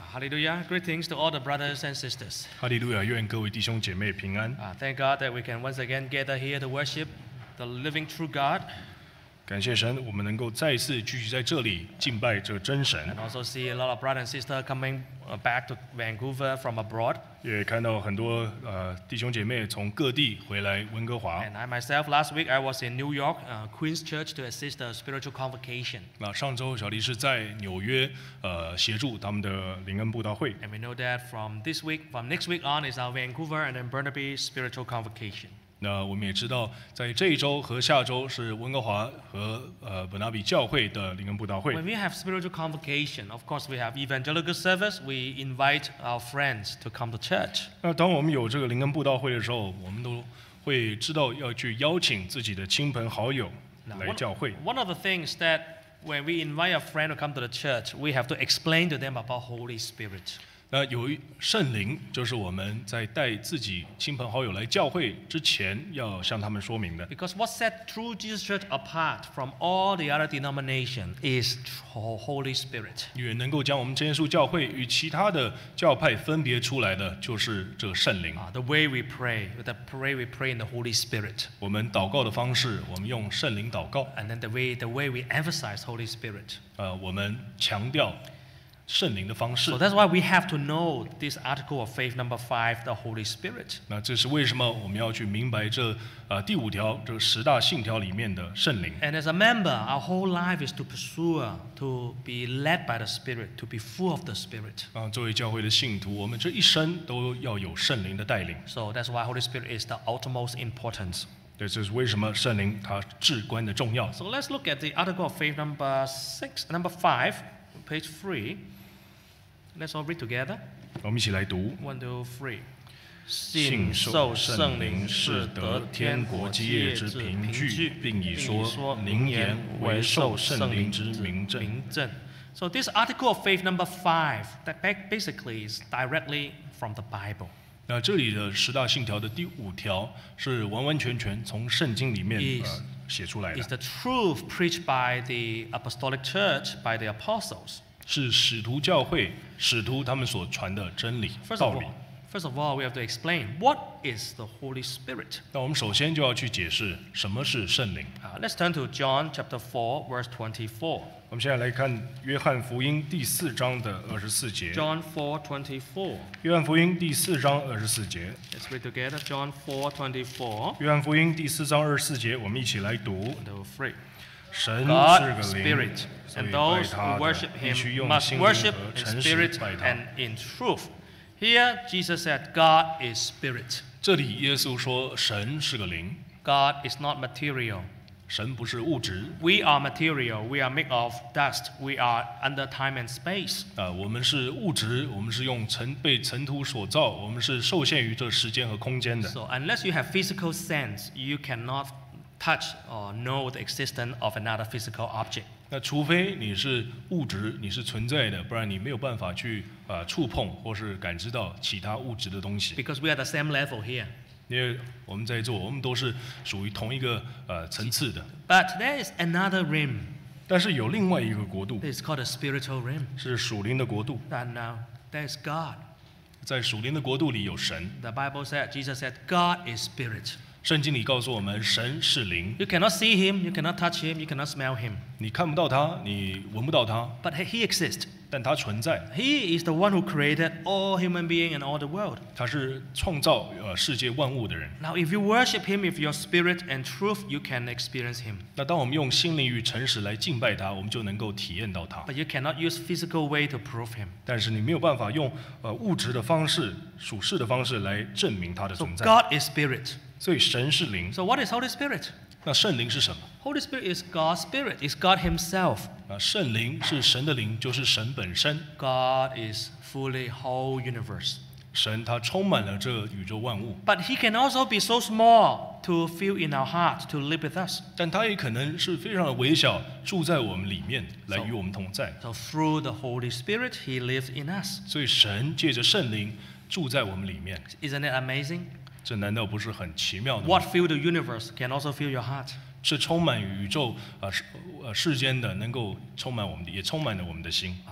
Hallelujah. Greetings to all the brothers and sisters. 哈利路亚！愿各位弟兄姐妹平安。 Thank God that we can once again gather here to worship the living true God. 感谢神，我们能够再一次聚集在这里敬拜这真神。 And also see a lot of brothers and sisters coming back to Vancouver from abroad. 也看到很多弟兄姐妹从各地回来温哥华。 And I myself, last week I was in New York, Queen's Church to assist a spiritual convocation. 那上周小弟是在纽约协助他们的灵恩布道会。 And we know that from next week on is our Vancouver and then Burnaby spiritual convocation. 那我们也知道，在这一周和下周是温哥华和本拿比教会的灵恩布道会。 When we have spiritual convocation, of course we have evangelical service. We invite our friends to come to church. 那当我们有这个灵恩布道会的时候，我们都会知道要去邀请自己的亲朋好友来教会。 One of the things that when we invite a friend to come to the church, we have to explain to them about Holy Spirit. 那有圣灵，就是我们在带自己亲朋好友来教会之前，要向他们说明的。 Because what set True Jesus Church apart from all the other denominations is Holy Spirit. 因为能够将我们真耶稣教会与其他的教派分别出来的，就是这个圣灵。 The way we pray, we pray in the Holy Spirit. 我们祷告的方式，我们用圣灵祷告。 And then the way we emphasize Holy Spirit. 我们强调圣灵的方式。 So that's why we have to know this article of faith number 5, the Holy Spirit. 那这是为什么我们要去明白这第5条这个10大信条里面的圣灵。 And as a member, our whole life is to pursue, to be led by the Spirit, to be full of the Spirit. 作为教会的信徒，我们这一生都要有圣灵的带领。 So that's why Holy Spirit is the utmost importance. 这是为什么圣灵它至关的重要。 So let's look at the article of faith number 5, page 3. Let's all read together. 我们一起来读。 1, 2, 3. 信受圣灵是得天国基业之凭据，并以说灵言为受圣灵之明证。 So this article of faith number 5, that basically is directly from the Bible. 那这里的10大信条的第5条是完完全全从圣经里面写出来的。 Is the truth preached by the apostolic church, by the apostles. 是使徒教会使徒他们所传的真理道理。 First of all, we have to explain what is the Holy Spirit. 那我们首先就要去解释什么是圣灵。 Let's turn to John chapter 4, verse 24. 我们现在来看约翰福音第4章的24节。 John 4:24. 约翰福音第4章24节。 Let's read together. John 4:24. 约翰福音第4章24节，我们一起来读。 3. 神是 God 个 is 灵， spirit, 所以 and 拜 those 他 who 的 worship 必须 him 用 must 心灵 worship 和 in 诚实 spirit 拜他。 and in truth. Here, Jesus said, God is spirit. 这里耶稣说神是个灵， God is not material. 神不是物质。 We are material. We are made of dust. We are under time and space. 我们是物质，我们是用被尘土所造，我们是受限于这时间和空间的。 So unless you have physical sense, you cannot touch or know the existence of another physical object. 那除非你是物质，你是存在的，不然你没有办法去触碰或是感知到其他物质的东西。 Because we are the same level here. 因为我们在座，我们都是属于同一个层次的。 But there is another realm. 但是有另外一个国度， It's called a spiritual realm. 是属灵的国度。 And there's God. 在属灵的国度里有神。 The Bible said, Jesus said, God is spirit. 圣经里告诉我们，神是灵。 You cannot see him, you cannot touch him, you cannot smell him. 你看不到他，你闻不到他， But he exists. 但他存在。 He is the one who created all human beings and all the world. 他是创造世界万物的人。 Now, if you worship him with your spirit and truth, you can experience him. 那当我们用心灵与诚实来敬拜他，我们就能够体验到他。 But you cannot use physical way to prove him. 但是你没有办法用物质的方式、属世的方式来证明他的 So 存在。 God is spirit. 所以神是灵。 So what is Holy Spirit? 那圣灵是什么？ Holy Spirit is God's spirit. It's God himself. 圣灵是神的灵，就是神本身。 God is fully whole universe. 神他充满了这宇宙万物， But he can also be so small to fill in our heart, to live with us. 但他也可能是非常的微小，住在我们里面，来与我们同在。 So through the Holy Spirit, he lives in us. 所以神借着圣灵住在我们里面， Isn't it amazing? 这难道不是很奇妙的吗？ What fill the universe can also fill your heart. 是充满宇宙世间的，能够充满我们的，也充满了我们的心。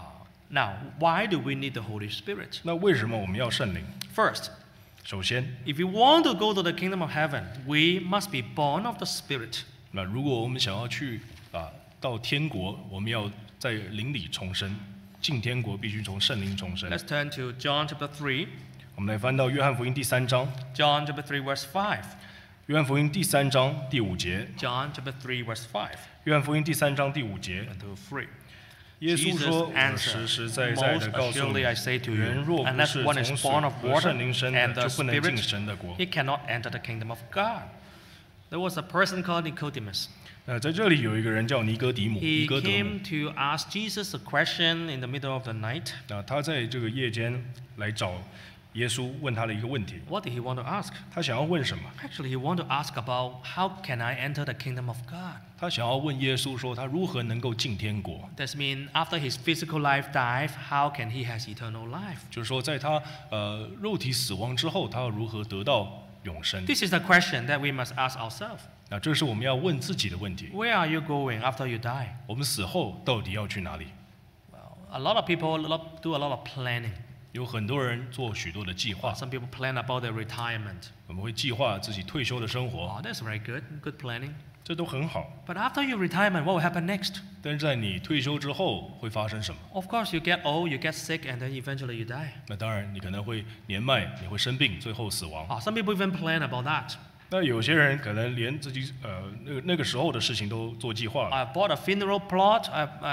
Now, why do we need the Holy Spirit? 那为什么我们要圣灵？ First, 首先， if you want to go to the kingdom of heaven, we must be born of the Spirit. 那如果我们想要去到天国，我们要在灵里重生，进天国必须从圣灵重生。 Let's turn to John chapter 3. 我们来翻到约翰福音第3章， John chapter 3 verse 5. 约翰福音第3章第5节， John chapter 3 verse 5. 约翰福音第3章第5节， 1, 2, 3. 耶稣说：“ Jesus 我实实 answered, 在在的 Most 告诉 assuredly I 你， say to you, 人若不 unless 是 one 从 is 水 born of 和 water 圣灵生 and 的， the 就不能进 Spirit, 神的国。” he cannot enter the kingdom of God. There was a person called Nicodemus. 在这里有一个人叫尼哥底母， He 尼哥德母。 came to ask Jesus a question in the middle of the night. 他在这个夜间来找耶稣，问他的一个问题。 What did he want to ask? 他想要问什么？ Actually, he wanted to ask about how can I enter the kingdom of God? 他想要问耶稣说，他如何能够进天国？ That means after his physical life died, how can he has eternal life? 就是说，在他肉体死亡之后，他要如何得到永生？ This is the question that we must ask ourselves. 那这是我们要问自己的问题。 Where are you going after you die? 我们死后到底要去哪里？ Well, a lot of people do a lot of planning. 有很多人做许多的计划， Some people plan about their retirement. 我们会计划自己退休的生活， Oh, that's very good. Good planning. 这都很好。 But after your retirement, what will happen next? 但是在你退休之后会发生什么？ Of course, you get old, you get sick, and then eventually you die. 那当然，你可能会年迈，你会生病，最后死亡。 Oh, some people even plan about that. 那有些人可能连自己那个时候的事情都做计划了。 I bought a funeral plot,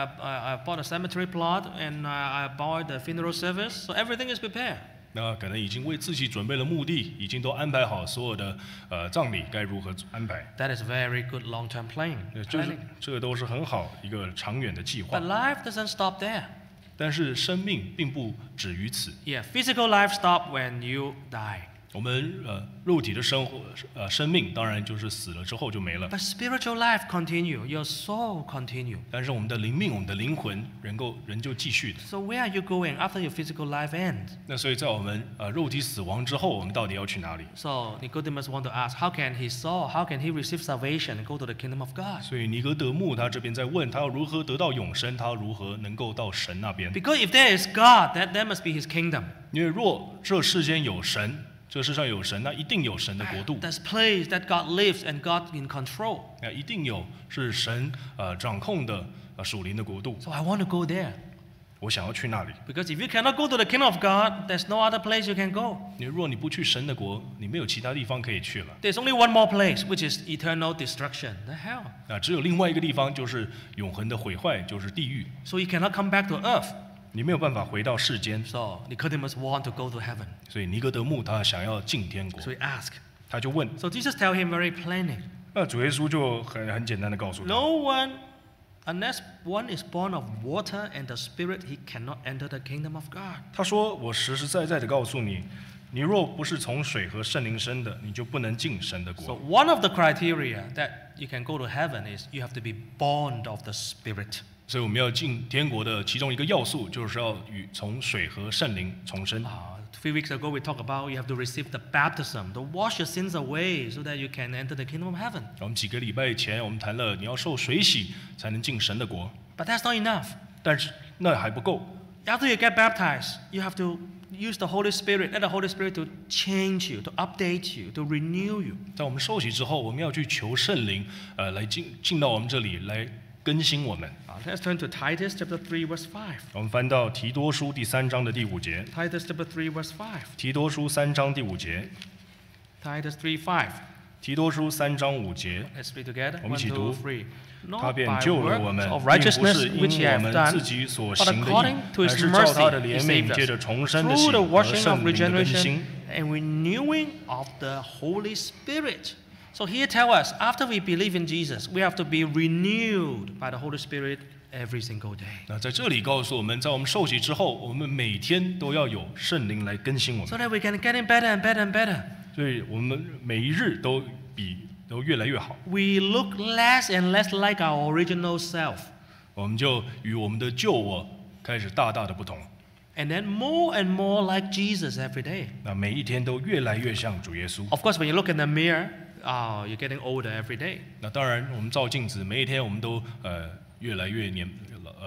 I bought a cemetery plot, and I bought the funeral service, so everything is prepared. 那可能已经为自己准备了墓地，已经都安排好所有的葬礼该如何安排。 That is very good long-term planning. 这个都是很好一个长远的计划 But。life doesn't stop there. 但是生命并不止于此。 Yeah, physical life stops when you die. 我们肉体的生命当然就是死了之后就没了。 But spiritual life continue, your soul continue. 但是我们的灵命，我们的灵魂仍旧继续的。 So where are you going after your physical life ends? 那所以在我们肉体死亡之后，我们到底要去哪里？ So Nicodemus want to ask, how can he receive salvation and go to the kingdom of God? 所以尼哥德慕他这边在问他要如何得到永生，他要如何能够到神那边？ Because if there is God, that must be his kingdom. 因为若这世间有神，这世上有神，那一定有神的国度。 There's place that God lives and God in control. 那一定有是神掌控的属灵的国度。 So I want to go there. 我想要去那里。 Because if you cannot go to the kingdom of God, there's no other place you can go. 若你不去神的国，你没有其他地方可以去了。 There's only one more place, which is eternal destruction, the hell. 只有另外一个地方，就是永恒的毁坏，就是地狱。 So you cannot come back to earth. 你没有办法回到世间。 So Nicodemus want to go to heaven. 所以尼哥德慕他想要进天国， So he asked. 他就问。 So Jesus tell him very plainly. 那主耶稣就很简单的告诉他。 No one, unless one is born of water and the Spirit, he cannot enter the kingdom of God. 他说：“我实实在在的告诉你，你若不是从水和圣灵生的，你就不能进神的 So 国。 one of the criteria that you can go to heaven is you have to be born of the Spirit. 所以我们要进天国的其中一个要素，就是要从水和圣灵重生。 A few weeks ago, we talked about you have to receive the baptism to wash your sins away so that you can enter the kingdom of heaven. 我们几个礼拜前我们谈了，你要受水洗才能进神的国， But that's not enough. 但是那还不够。 After you get baptized, you have to use the Holy Spirit, let the Holy Spirit to change you, to update you, to renew you. 在我们受洗之后，我们要去求圣灵，来进到我们这里来更新我们。 Let's turn to Titus chapter 3, verse 5. 我们翻到提多书第3章的第5节。 Titus chapter 3, verse 5. 提多书3章第5节。 Titus 3:5. 提多书3章5节。 Let's read together. 我们 1, 一起读。 2, 3. 他 Not 便 by 救了我 works 们， of 并不 righteousness 是 which 因 he 我 hath 们 done, 自己所 but 行的 according 义， to 而 his 是照他的 mercy he 怜悯， saved 借着 us 重生的 through 洗 the 和 washing 圣 of 灵的更 regeneration 新。 and renewing of the Holy Spirit. So here tell us, after we believe in Jesus, we have to be renewed by the Holy Spirit every single day. 那在这里告诉我们，在我们受洗之后，我们每天都要有圣灵来更新我 So 们， that we can get in better and better and better. 所以我们每一日都越来越好， We look less and less like our original self. 我们就与我们的旧我开始大大的不同。 And then more and more like Jesus every day. 那每一天都越来越像主耶稣。 Of course, when you look in the mirror, you're getting older every day. 那当然，我们照镜子，每一天我们都越来越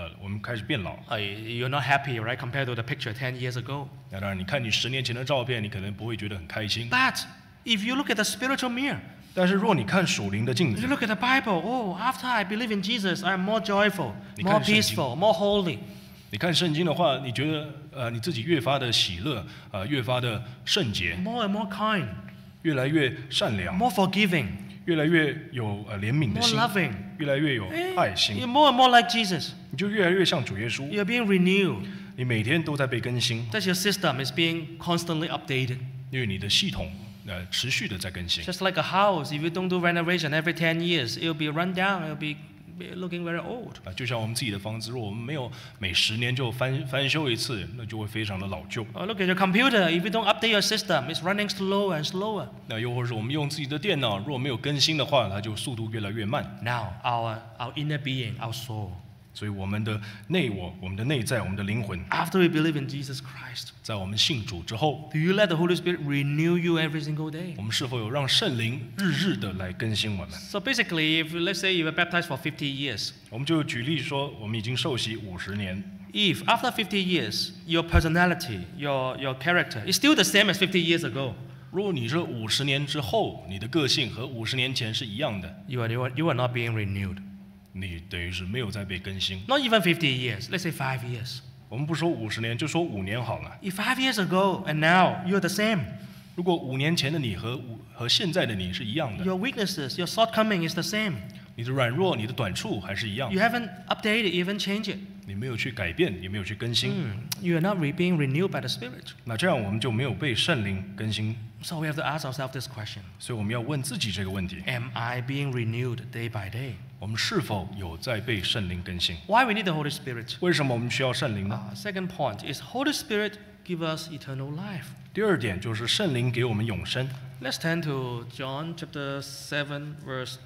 我们开始变老。 You're not happy, right, compared to the picture 10 years ago. 那当然，你看你10年前的照片，你可能不会觉得很开心。 But if you look at the spiritual mirror, 但是若你看属灵的镜 if 子 you，look at the Bible, oh, after I believe in Jesus, I am more joyful, 你 more 看圣经。 peaceful, more holy. 你看圣经的话，你觉得你自己越发的喜乐，越发的圣洁， More and more kind, 越来越善良， more forgiving, 越来越有怜悯的 more 心， loving. 越来越有爱 You're 心， more and more like Jesus. 你就越来越像主耶稣。 You're being renewed. 你每天都在被更新， That's your system is being constantly updated. 因为你的系统持续的在更新。 Just like a house, if you don't do renovation every 10 years, it'll be run down, it'll be looking very old. 就像我们自己的房子，如果我们没有每10年就翻修一次，那就会非常的老旧。 Or look at your computer, if you don't update your system, it's running slower and slower. 那又或者是我们用自己的电脑，如果没有更新的话，它就速度越来越慢。 Now, our inner being, our soul, 所以我们的内我、我们的内在、我们的灵魂， after we believe in Jesus Christ, 在我们信主之后， do you let the Holy Spirit renew you every single day? 我们是否有让圣灵日日的来更新我们？ So basically, if let's say you were baptized for 50 years, 我们就举例说，我们已经受洗50年， if after 50 years, your personality, your character is still the same as 50 years ago, 如果你这50年之后，你的个性和50年前是一样的， you are not being renewed. 你等于是没有在被更新。 Not even 50 years, let's say 5 years. 我们不说50年，就说5年好了。 If 5 years ago and now you're the same, 如果5年前的你和现在的你是一样的， your weaknesses, your shortcoming is the same. 你的软弱、你的短处还是一样 You 的， haven't updated, you haven't changed it. 你没有去改变，也没有去更新， You are not being renewed by the Spirit. 那这样我们就没有被圣灵更新。 So we have to ask ourselves this question. 所以我们要问自己这个问题： Am I being renewed day by day? 我们是否有在被圣灵更新？ Why we need the Holy Spirit? 为什么我们需要圣灵呢？ Second point is Holy Spirit give us eternal life. 第二点就是圣灵给我们永生。 Let's turn to John chapter 7 verse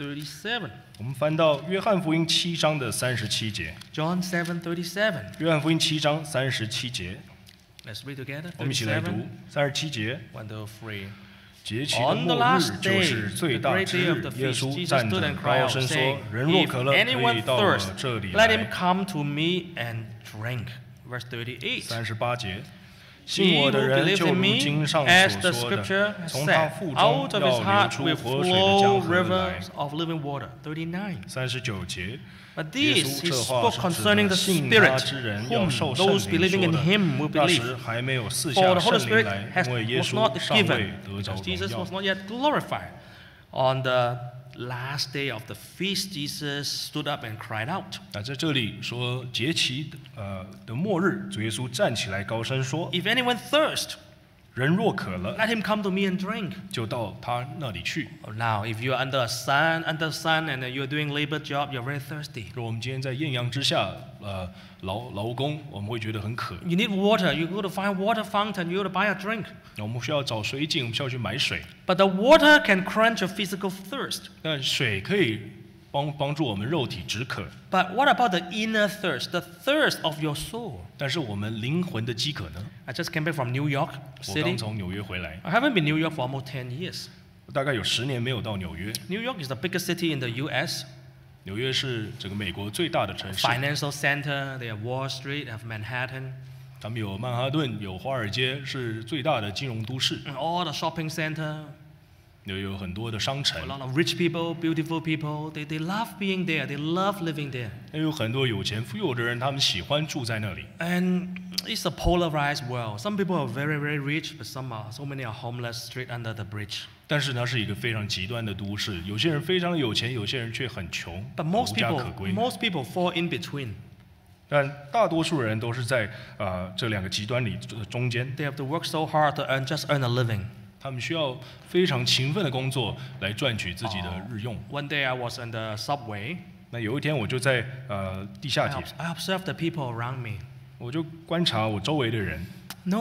37. 我们翻到约翰福音7章的37节。 John 7:37. 约翰福音7章37节， Let's read together. 我们一起来 37, 读37节。 1 to 3. 节期的 On the 末 last 日就 day, 是 the 最大 great 之 day of 日 the， 耶 feast, 稣 Jesus 站 stood 着 and 高 cried out, 声说 saying,：“ 人若 If 渴了，可 anyone 以到我 thirst, 这里 let 来。 him come to me and drink.” Verse 38. ”38节， He 信我的 who 人 believes 就 in 如 me, 经上 as the 所说的， scripture 从他 said, 腹 out 中 of his 要流 heart 出 will 活水的 flow 江河来。 rivers of living water. 39. 39节， But 耶 this 稣 he 这话 spoke 是指 concerning 着 the 信他 Spirit, 之人要 whom 受圣 those 灵 believing 说 in 的。 him will 那 believe. 时还没有赐 For 下 the Holy 圣灵 Spirit 来，因为耶 was 稣 not 尚未 given, 得着 because 荣 Jesus 耀 was。not yet glorified. On the last day of the feast, Jesus stood up and cried out. 那在这里说节期的末日，主耶稣站起来高声说 If anyone thirst,：“ 人若渴了， let him come to me and drink.” 就到他那里去。” Now, if you're under the sun, and you're doing labor job, you're very thirsty. 如果我们今天在艳阳之下，劳工，我们会觉得很渴。 You need water. You go to find water fountain. You go to buy a drink. 那我们需要找水井，我们需要去买水。 But the water can quench your physical thirst. 但水可以帮助我们肉体止渴， But what about the inner thirst, the thirst of your soul? 但是我们灵魂的饥渴呢？ I just came back from New York 我刚 City. 从纽约回来， I haven't been New York for almost 10 years. 我大概有10年没有到纽约。 New York is the biggest city in the U.S. 纽约是整个美国最大的城市， Financial center. They have Wall Street, have Manhattan, 他们有曼哈顿，有华尔街，是最大的金融都市， and all the shopping center. 有很多的商 A 城， lot of rich people, beautiful people. They love being there. They love living there. 也有很多有钱富有的人，他们喜欢住在那里。 And it's a polarized world. Some people are very, very rich, but so many are homeless straight under the bridge. 但是它是一个非常极端的都市，有些人非常有钱，有些人却很穷， But 无家可归。 most people fall in between. 但大多数人都是在这两个极端里中间， They have to work so hard to just earn a living. 他们需要非常勤奋的工作来赚取自己的日用。 One day I was in the subway. 那有一天我就在地下 I 铁， I observed the people around me. 我就观察我周围的人， No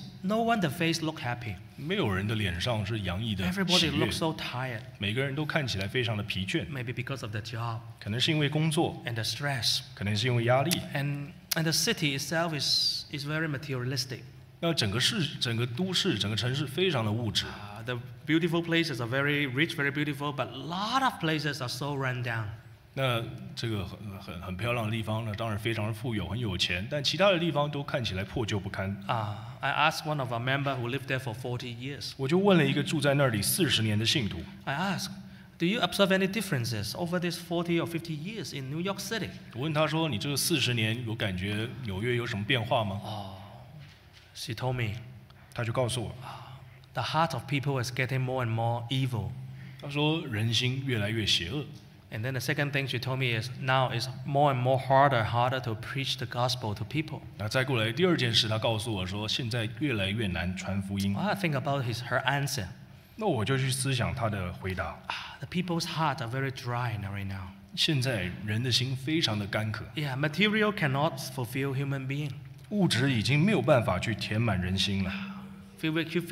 one the face look happy. 没有人的脸上是洋溢的喜 Everybody 悦 looks，so tired. 每个人都看起来非常的疲倦， Maybe because of the job 可能是因为工作， and the stress. 可能是因为压力。 And the city itself is very materialistic. 那整个都市、整个城市非常的物质， The beautiful places are very rich, very beautiful, but a lot of places are so run down. 那这个很漂亮的地方呢，当然非常富有，很有钱，但其他的地方都看起来破旧不堪。 I asked one of our members who lived there for 40 years. 我就问了一个住在那里40年的信徒。 I asked, "Do you observe any differences over these 40 or 50 years in New York City?" 我问他说：“你这40年有感觉纽约有什么变化吗？” She told me, 他就告诉我， the heart of people is getting more and more evil. 他说人心越来越邪恶。 And then the second thing she told me is now it's more and more harder to preach the gospel to people. 那再过来第二件事，他告诉我说，现在越来越难传福音。 I think about her answer. 那我就去思想他的回答。 The people's hearts are very dry right now. 现在人的心非常的干渴。 Yeah, material cannot fulfill human being. 物质已经没有办法去填满人心了。 2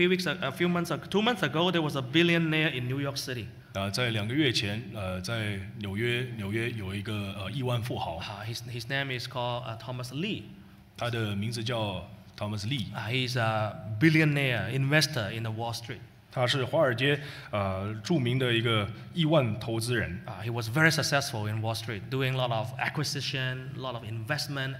months ago, there was a billionaire in New York City. 在2个月前，在纽约有一个亿万富豪。 His name is called Thomas Lee. 他的名字叫 Thomas Lee. He's a billionaire investor in the Wall Street. 他是华尔街著名的一个亿万投资人。 He was very successful in Wall Street, doing a lot of acquisition, a lot of investment,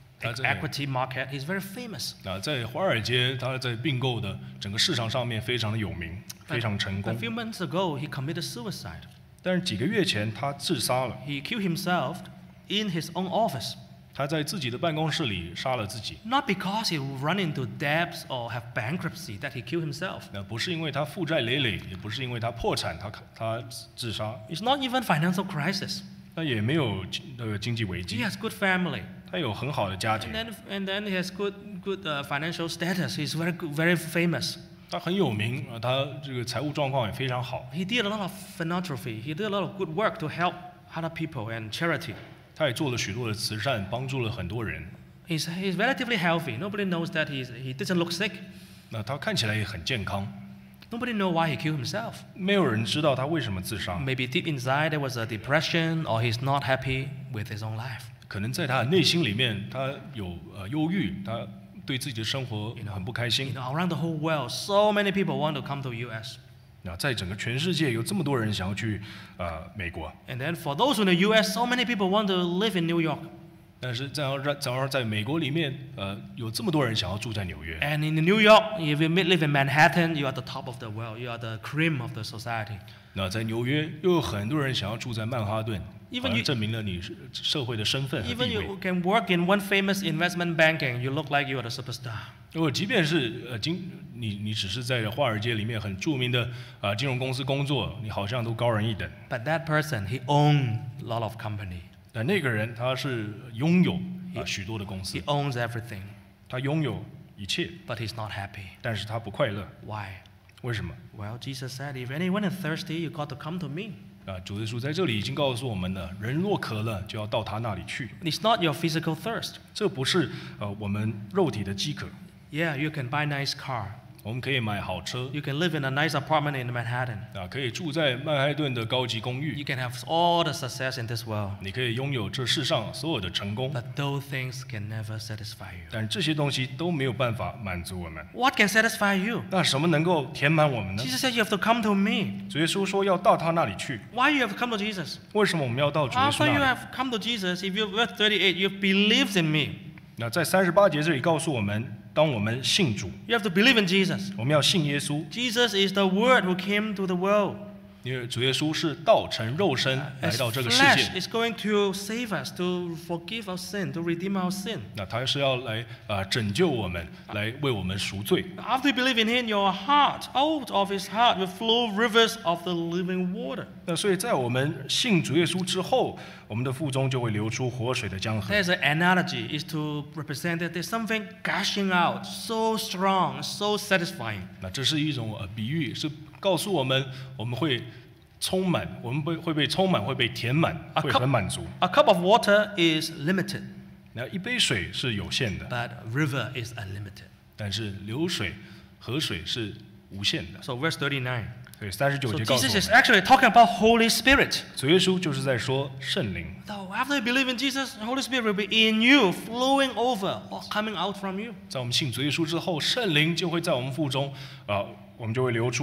equity market. He's very famous. 在华尔街，他在并购的整个市场上面非常的有名，非常成功。 A few months ago, he committed suicide. 但是几个月前，他自杀了。 He killed himself in his own office. 他在自己的办公室里杀了自己。 Not because he run into debts or have bankruptcy that he killed himself. 不是因为他负债累累，也不是因为他破产，他自杀。 It's not even financial crisis. 那也没有经济危机。 He has good family. 他有很好的家庭。 And then he has good financial status. He's very famous. 他很有名，他这个财务状况也非常好。 He did a lot of philanthropy. He did a lot of good work to help other people and charity. 他也做了许多的慈善，帮助了很多人。 He's relatively healthy. Nobody knows that he doesn't look sick. 那他看起来也很健康。 Nobody knows why he killed himself. 没有人知道他为什么自杀。 Maybe deep inside there was a depression, or he's not happy with his own life. 可能在他的内心里面，他有忧郁，他对自己的生活很不开心。 Around the whole world, so many people want to come to US. 那在整个全世界有这么多人想要去美国。 And then for those in the US, so many people want to live in New York. 但是在美国里面，有这么多人想要住在纽约。 And in New York, if you live in Manhattan, you are the top of the world. You are the cream of the society. 那在纽约又有很多人想要住在曼哈顿，证明了你社会的身份和地位。 Even you can work in one famous investment banking, you look like you are the superstar. 如果即便是你只是在华尔街里面很著名的金融公司工作，你好像都高人一等。 But that person, he owned a lot of company. 但那个人他是拥有许多的公司。 He owns everything. 他拥有一切。 But he's not happy. 但是他不快乐。 Why? 为什么 ？Well, Jesus said, "If anyone is thirsty, you got to come to me." 主耶稣在这里已经告诉我们了，人若渴了，就要到他那里去。 It's not your physical thirst. 这不是我们肉体的饥渴。 Yeah, you can buy nice car. 我们可以买好车。 You can live in a nice apartment in Manhattan. 可以住在曼哈顿的高级公寓。 You can have all the success in this world. 你可以拥有这世上所有的成功。 But those things can never satisfy you. 但这些东西都没有办法满足我们。 What can satisfy you? 那什么能够填满我们呢 Jesus said you have to come to me. 主耶稣说要到他那里去。 Why you have to come to Jesus? 为什么我们要到主耶稣 After you 那里 have come to Jesus, if you verse 38, you believed in me. 那在38节这里告诉我们，当我们信主， You have to believe in Jesus. 我们要信耶稣。 Jesus is the Word who came to the world. 因为主耶稣是道成肉身来到这个世 Flesh 界。 is going to save us, to forgive our sin, to redeem our sin. 那他是要来拯救我们，来为我们赎罪。 After you believe in Him, your heart, out of His heart, will flow rivers of the living water. 那所以在我们信主耶稣之后，我们的腹中就会流出活水的江河。 There's an analogy, is to represent that there's something gushing out, so strong, so satisfying. 那这是一种比喻，是告诉我们，我们会充满，我们会被充满，会被填满，会很满足。 A cup of water is limited, 那一杯水是有限的， but river is unlimited. 但是流水、河水是无限的。 So verse 39. 所以39 So 节告诉 Jesus 我 is 们， actually talking about Holy Spirit. 主耶稣就是在说圣灵。 So after you believe in Jesus, the Holy Spirit will be in you, flowing over or coming out from you. 在我们信主耶稣之后，圣灵就会在我们腹中，我们就会流出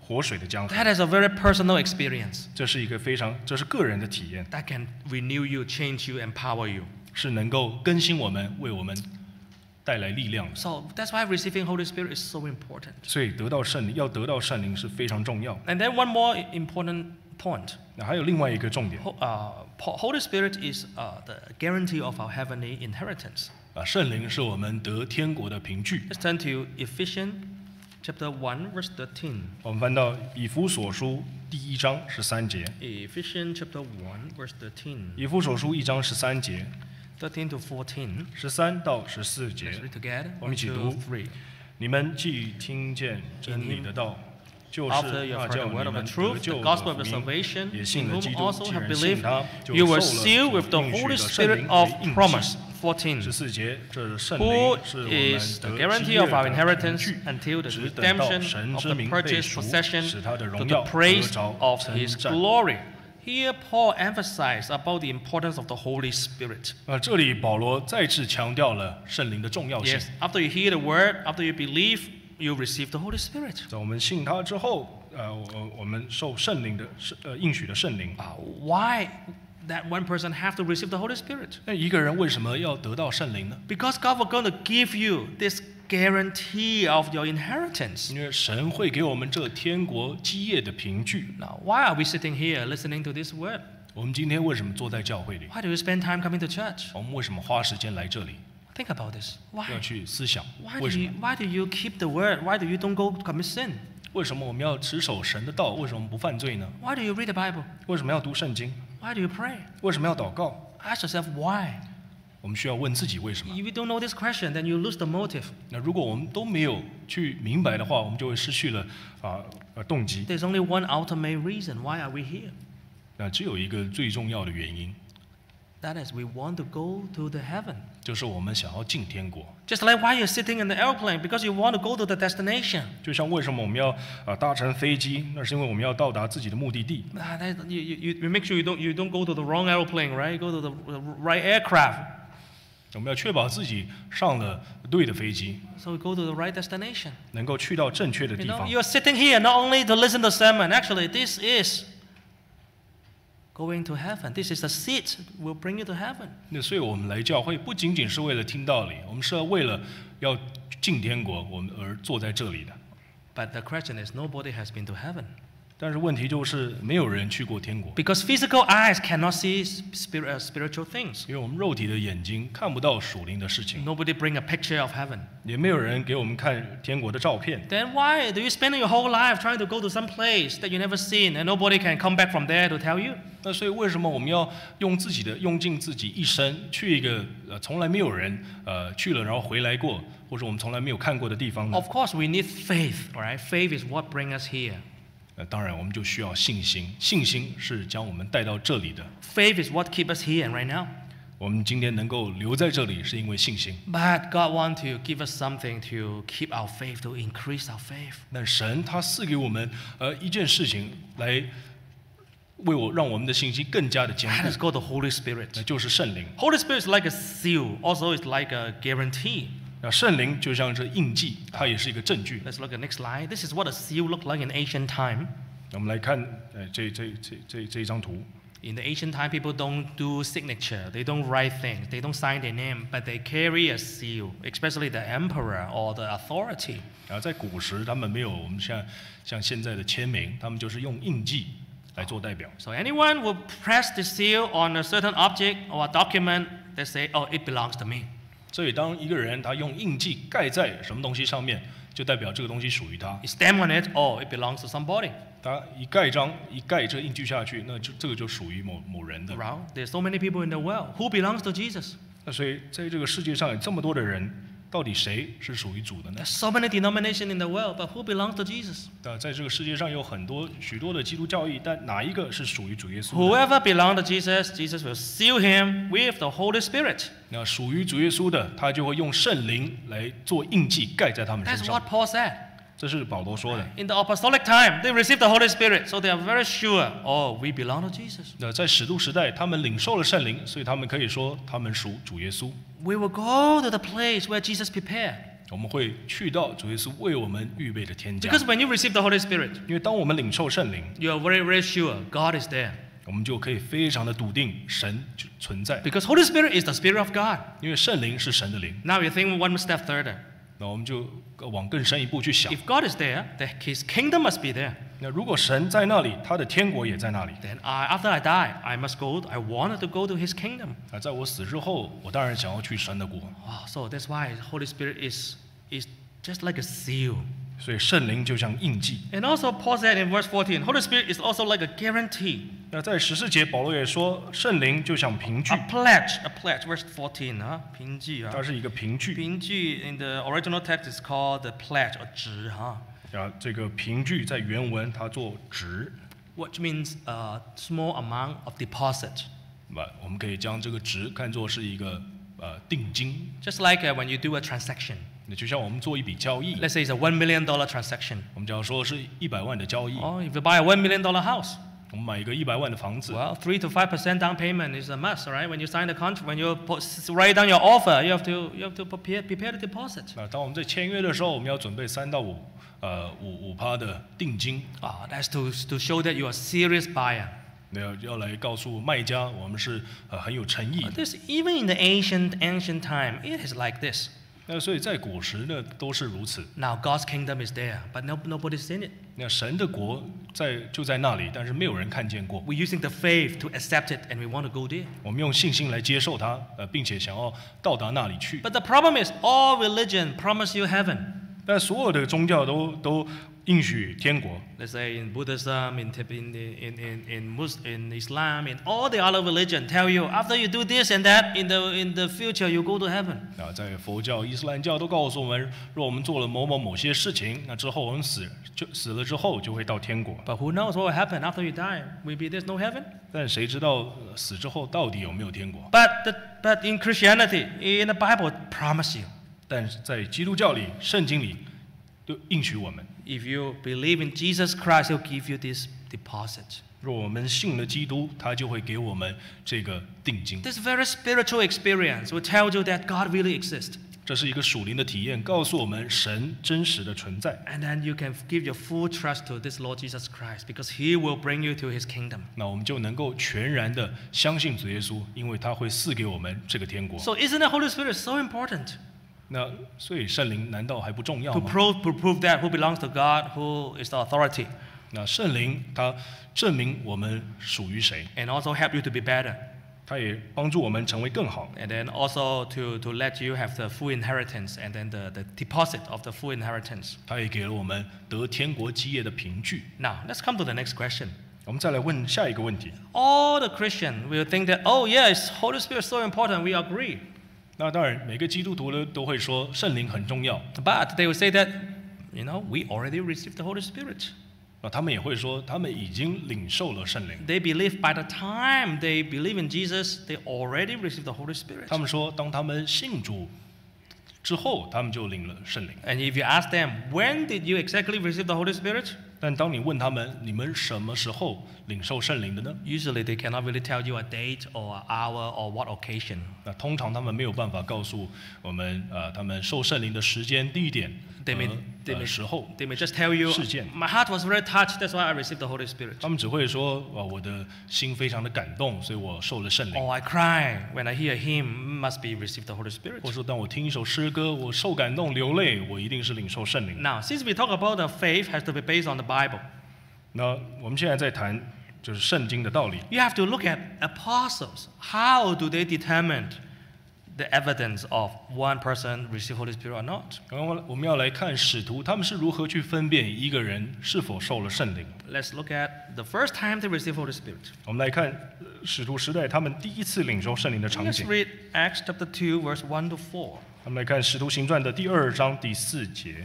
活水的江河。 That is a very personal experience. 这是个人的体验， That can renew you, change you, empower you. 是能够更新我们，为我们带来力量的。 So that's why receiving Holy Spirit is so important. 所以得到圣灵是非常重要。 And then one more important point. 那还有另外一个重点， Holy Spirit is the guarantee of our heavenly inheritance. 圣灵是我们得天国的凭据。 Let's turn to Ephesians chapter 1, verse 13. 我们翻到以弗所书第1章13节。 Ephesians chapter 1, verse 13. 以弗所书1章13节 13 to 14. ，13到14节 Let's read together. 我们一起 1, 读 2, 3. 你们既听见真理的道，就 After 是 you 那 have heard 叫 the 你 word of the 们 truth, 得 the 救 gospel 的 of 福 your 音， salvation, 也 in 信了 whom 基督。 also 既 have 然信 believed, 他，就 you were 受 sealed 了 with the 所应许 Holy 的圣 Spirit 灵 of 为印 promise. 记。 14. 14节，这圣 Who 灵是我们 is the 得 guarantee 基业 of our 的凭 inheritance 据， until the 直等到 redemption 神 of 之 the 名被 purchased 赎， possession 使他的 to 荣 the 耀得 praise 着 of 称 His 赞。 glory. Here, Paul emphasized about the importance of the Holy Spirit. 这里保罗再次强调了圣灵的重要性。 Yes, after you hear the word, after you believe, you receive the Holy Spirit. 在我们信他之后，我们受圣灵的应许的圣灵。 Why that one person have to receive the Holy Spirit? 那一个人为什么要得到圣灵呢？ Because God was going to give you this guarantee of your inheritance. 因为神会给我们这天国基业的凭据。 Now, why are we sitting here listening to this word? 我们今天为什么坐在教会里？ Why do you spend time coming to church? 我们为什么花时间来这里？ Think about this. Why? 要去思想 Why 为 do 什 you 么？ why do you keep the word? Why do you don't go commit sin? 为什么我们要持守神的道？为什么不犯罪呢？ Why do you read the Bible? 为什么要读圣经？ Why do you pray? 为什么要祷告？ Ask yourself why. 我们需要问自己为什么。 If you don't know this question, then you lose the motive. 那如果我们都没有去明白的话，我们就会失去了动机。 There's only one ultimate reason why are we here. 那只有一个最重要的原因， That is, we want to go to the heaven. 就是我们想要进天国。 Just like why you're sitting in the airplane, because you want to go to the destination. 就像为什么我们要搭乘飞机，那是因为我们要到达自己的目的地。 You make sure you don't go to the wrong airplane, right? You go to the right aircraft. 我们要确保自己上了对的飞机， So we go to the right destination. 能够去到正确的 You 地 know, 方。 you're sitting here not only to listen to sermon. Actually, this is going to heaven. This is the seat will bring you to heaven. 那所以我们来教会不仅仅是为了听道理，我们是为了要进天国，我们而坐在这里的。 But the question is, nobody has been to heaven. 但是问题就是没有人去过天国， Because physical eyes cannot see spiritual things. 因为我们肉体的眼睛看不到属灵的事情， Nobody bring a picture of heaven. 也没有人给我们看天国的照片。 Then why do you spend your whole life trying to go to some place that you never seen and nobody can come back from there to tell you? 那所以为什么我们要用尽自己一生去一个从来没有人去了然后回来过，或者我们从来没有看过的地方呢？ Of course, we need faith, right? Faith is what brings us here. 当然我们就需要信心，信心是将我们带到这里的。 Faith is what keeps us here and right now. 我们今天能够留在这里，是因为信心。 But God wants to give us something to keep our faith, to increase our faith. 但神他赐给我们一件事情来让我们的信心更加的坚 That is 固， called the Holy Spirit. 那就是圣灵。 Holy Spirit is like a seal, also it's like a guarantee. 那圣灵就像这印记，它也是一个证据。 Let's look at next slide. This is what a seal looked like in ancient time. 我们来看这一张图。 In the ancient time, people don't do signature. They don't write things. They don't sign their name, but they carry a seal, especially the emperor or the authority. 然后在古时，他们没有我们像现在的签名，他们就是用印记来做代表。 So anyone will press the seal on a certain object or a document, they say, "Oh, it belongs to me." 所以当一个人他用印记盖在什么东西上面，就代表这个东西属于他。 You stamp on it, oh, it belongs to somebody. 他一盖这个印记下去，那这个就属于某人的。 Well, there's so many people in the world. Who belongs to Jesus? 那所以在这个世界上有这么多的人，到底谁是属于主的呢？ There's so many denominations in the world, but who belongs to Jesus? 在这个世界上有许多的基督教义，但哪一个是属于主耶稣的？ Whoever belongs to Jesus, Jesus will seal him with the Holy Spirit. 那属于主耶稣的，他就会用圣灵来做印记，盖在他们身 That's 上 what。Paul said. 这是保罗说的。 In the apostolic time, they received the Holy Spirit, so they are very sure, oh, we belong to Jesus. 那在使徒时代，他们领受了圣灵，所以他们可以说他们属主耶稣。 We will go to the place where Jesus prepared. 我们会去到主耶稣为我们预备的天家。 Because when you receive the Holy Spirit, 因为当我们领受圣灵， you are very, very sure God is there. 我们就可以非常的笃定神就存在， Because Holy Spirit is the Spirit of God. 因为圣灵是神的灵。 Now you think one step further. 那我们就往更深一步去想， If God is there, then His kingdom must be there. 那如果神在那里，他的天国也在那里。 Then after I die, I must go. I wanted to go to His kingdom. 那在我死之后，我当然想要去神的国。 Wow, so that's why Holy Spirit is just like a seal. 所以圣灵就像印记。 And also Paul said in verse 14, Holy Spirit is also like a guarantee. 那在14节，保罗也说，圣灵就像凭据 A，pledge, verse 14, 凭据它是一个凭据。 凭据 in the original text is called the pledge or 值这个凭据在原文它做值， which means a small amount of deposit. 我们可以将这个值看作是一个定金。 Just like when you do a transaction. 那就像我们做一笔交易， Let's say it's a $1 million transaction. 我们假如说是100万的交易， Or if you buy a $1 million house, 我们买一个100万的房子， well, 3 to 5% down payment is a must, right? When you sign the contract, when you write down your offer, you have to prepare the deposit. 那当我们在签约的时候，我们要准备3到5%的定金， That's to show that you are a serious buyer. 那要来告诉卖家，我们是很有诚意的。 This, even in the ancient time, it is like this. 那所以在古时呢，都是如此。 Now God's kingdom is there, but nobody's seen it. 那神的国就在那里，但是没有人看见过。 We're using the faith to accept it, and we want to go there. 我们用信心来接受它，并且想要到达那里去。 But the problem is, all religion promise you heaven. 但所有的宗教都应许天国。 Let's say in Buddhism, in Islam, in all the other religion, tell you after you do this and that, in the future you go to heaven. 在佛教、伊斯兰教都告诉我们，若我们做了某些事情，那之后我们死了之后就会到天国。 But who knows what will happen after you die? Maybe there's no heaven. 但谁知道死之后到底有没有天国？ But in Christianity, in the Bible, it promise you. 但是在基督教里、圣经里都应许我们， If you believe in Jesus Christ, He'll give you this deposit. 若我们信了基督，他就会给我们这个定金。 This very spiritual experience will tell you that God really exists. 这是一个属灵的体验，告诉我们神真实的存在。 And then you can give your full trust to this Lord Jesus Christ because He will bring you to His kingdom. 那我们就能够全然的相信主耶稣，因为他会赐给我们这个天国。 So isn't the Holy Spirit so important? 那所以圣灵难道还不重要 To 吗？ prove that who belongs to God, who is the authority, 那圣灵它证明我们属于谁， and also help you to be better. 它也帮助我们成为更好。 And then also to let you have the full inheritance and then the deposit of the full inheritance. 它也给了我们得天国基业的凭据。 Now, let's come to the next question. 我们再来问下一个问题。 All the Christians will think that, oh yes, Holy Spirit is so important, we agree. 那当然，每个基督徒呢都会说圣灵很重要， But they will say that, we already received the Holy Spirit. 那他们也会说他们已经领受了圣灵。 They believe by the time they believe in Jesus, they already received the Holy Spirit. 他们说，当他们信主之后，他们就领了圣灵。 And if you ask them, when did you exactly receive the Holy Spirit? 但当你问他们，你们什么时候领受圣灵的呢？ Usually they cannot really tell you a date or an hour or what occasion. 那通常他们没有办法告诉我们，他们受圣灵的时间、地点 They may, 和时候。 they may just tell you, 事件。 my heart was very touched, that's why I received the Holy Spirit. 他们只会说，我的心非常的感动，所以我受了圣灵。 Or I cry when I hear a hymn, must be received the Holy Spirit. 或者说，当我听一首诗歌，我受感动流泪，我一定是领受圣灵。 Now, since we talk about the faith has to be based on the Bible, 那我们现在在谈就是圣经的道理。 you have to look at apostles. How do they determine the evidence of one person receive Holy Spirit or not? 然后我们要来看使徒，他们是如何去分辨一个人是否受了圣灵。 Let's look at the first time they receive Holy Spirit. 我们来看使徒时代他们第一次领受圣灵的场 Let's 景。 read Acts chapter 2, verse 1 to 4. 我们来看使徒行传的第2章第4节。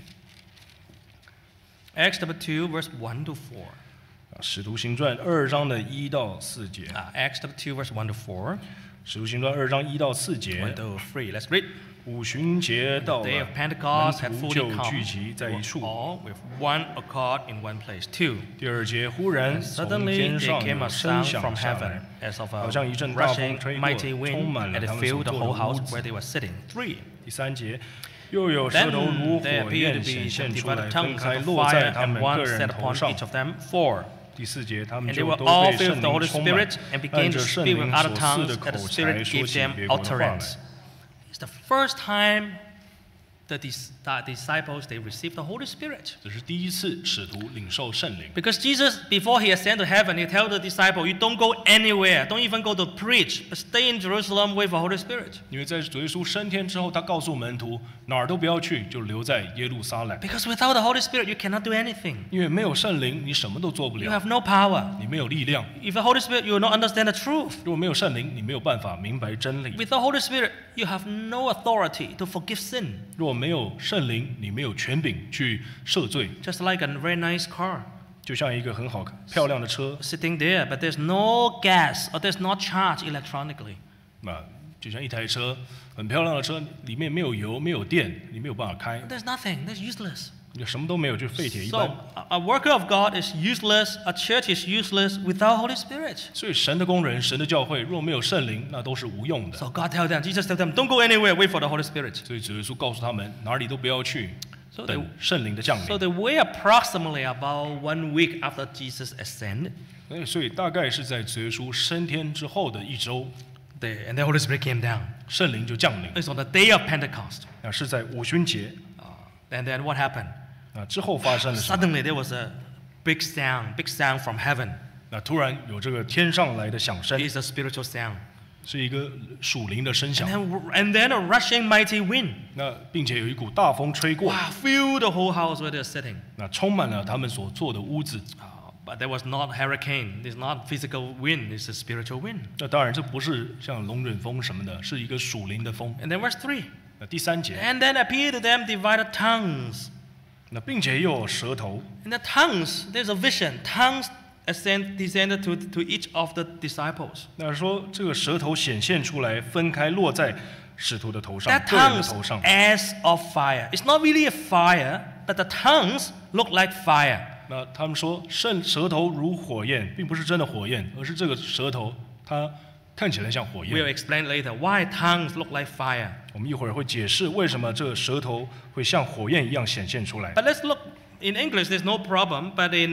Acts chapter 2, verse 1 to 4. 使徒行传2章的1到4节。 Acts chapter 2, verse 1 to 4. 使徒行传2章1到4节。 1 to 3. Let's read. 五旬节到 The day 了， of Pentecost had 门徒 fully 就 come, 聚集在一处。 all with one accord in one place. 2. 第2节，忽然 And 从 suddenly 天 there 上 came 有 a 声 sound 响 from 下 heaven 来， as of 好 a 像一阵大风 rushing 吹过， mighty 充 wind, 满了 and it 他们所 filled the 坐的 whole 屋 house 子 where they were sitting. 3. 第3节， 又有舌 Then 头如 there 火 appeared 焰 to 显 be 现 some 出来， divided 分 tongues 开 of 落在 fire, 他 and 们个 one 人 sat 头 upon 上。 each of them. 4. 第4节，他们 And they 就 were 都 all 被 filled 圣 with the 灵 Holy 充满， Spirit and 按 began 着 to 圣 speak with 灵 other 所赐 tongues 的 as the 口才 Spirit 说 gave 起 them 别国的话来。 utterance. It's the first time the disciples they received the Holy Spirit. 这是第一次使徒领受圣灵。 Because Jesus, before he ascended to heaven, he told the disciple, you don't go anywhere, don't even go to preach, but stay in Jerusalem with the Holy Spirit. 因为在主耶稣升天之后，他告诉门徒哪儿都不要去，就留在耶路撒冷。 Because without the Holy Spirit, you cannot do anything. 因为没有圣灵，你什么都做不 You 了， have no power. 你没有力量。 If the Holy Spirit, you will not understand the truth. 如果没有圣灵，你没有办法明白真理。 With the Holy Spirit, you have no authority to forgive sin. 如果没有圣灵，你没有权柄去赦罪。 Just like a very nice car 就像一个很好漂亮的车， sitting there, but there's no gas or there's not charge electronically. 就像一台车很漂亮的车，里面没有油、没有电，你没有办法开， There's nothing. That's useless. 你什么都没有，就废铁一般。 So a worker of God is useless. A church is useless without Holy Spirit. 所以神的工人、神的教会，若没有圣灵，那都是无用的。 So God tell them, Jesus tell them, don't go anywhere. Wait for the Holy Spirit. 所以主耶稣告诉他们，哪里都不要去， So 等圣灵的降 So 临。 they wait approximately about 1 week after Jesus ascended. 所以大概是在主耶稣升天之后的1周， And the Holy Spirit came down. 圣灵就降临。 It's on the day of Pentecost. 是在五旬节。 And then what happened? 之后发生了什么？ Suddenly there was a big sound from heaven. 突然有这个天上来的响声， It's a spiritual sound. 是一个属灵的声响。 And then a rushing mighty wind. 并且有一股大风吹过， Wow, fill the whole house where they're sitting. 充满了他们所坐的屋子。 But there was not hurricane. It's not physical wind. It's a spiritual wind. 当然，这不是像龙卷风什么的，是一个属灵的风。 And then verse 3. 第3节， And then appeared to them divided tongues. 并且又有舌头。 In the tongues, there's a vision. Tongues descended to each of the disciples. 说这个舌头显现出来，分开落在使徒的头上， That 个人的 tongues 头上。 as of fire. It's not really a fire, but the tongues look like fire. 他们说舌头如火焰，并不是真的火焰，而是这个舌头它看起来像火焰。 We'll explain later why tongues look like fire. 我们一会儿会解释为什么这个舌头会像火焰一样显现出来。 But let's look in English. There's no problem, but in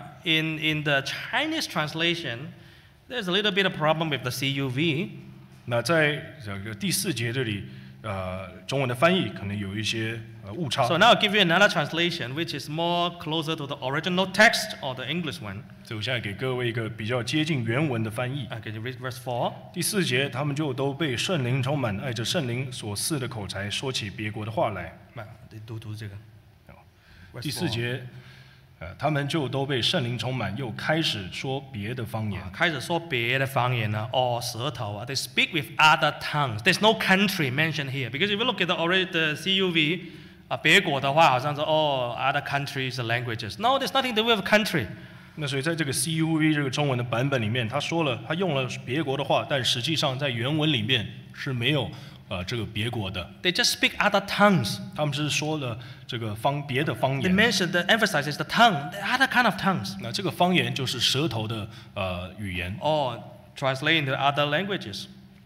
the Chinese translation, there's a little bit of problem with the CUV. 在这个第4节这里，中文的翻译可能有一些误差。 So now I'll give you another translation, which is more closer to the original text or the English one. 所以我现在给各位一个比较接近原文的翻译。 Can you read verse 4? 第4节，他们就都被圣灵充满，按着圣灵所赐的口才，说起别国的话来。 读这个。 第4节，他们就都被圣灵充满，又开始说别的方言。 开始说别的方言呢，舌头啊。They speak with other tongues. There's no country mentioned here because if you look at the CUV 别国的话，好像说other countries languages. No, there's nothing to do with country. 所以在这个 CUV 这个中文的版本里面，他用了别国的话，但实际上在原文里面是没有这个别国的。 They just speak other tongues. 他们是说了这个别的方 They 言。 mention the emphasis is the tongue, the other kind of tongues. 这个方言就是舌头的语言。 Or translate into other languages.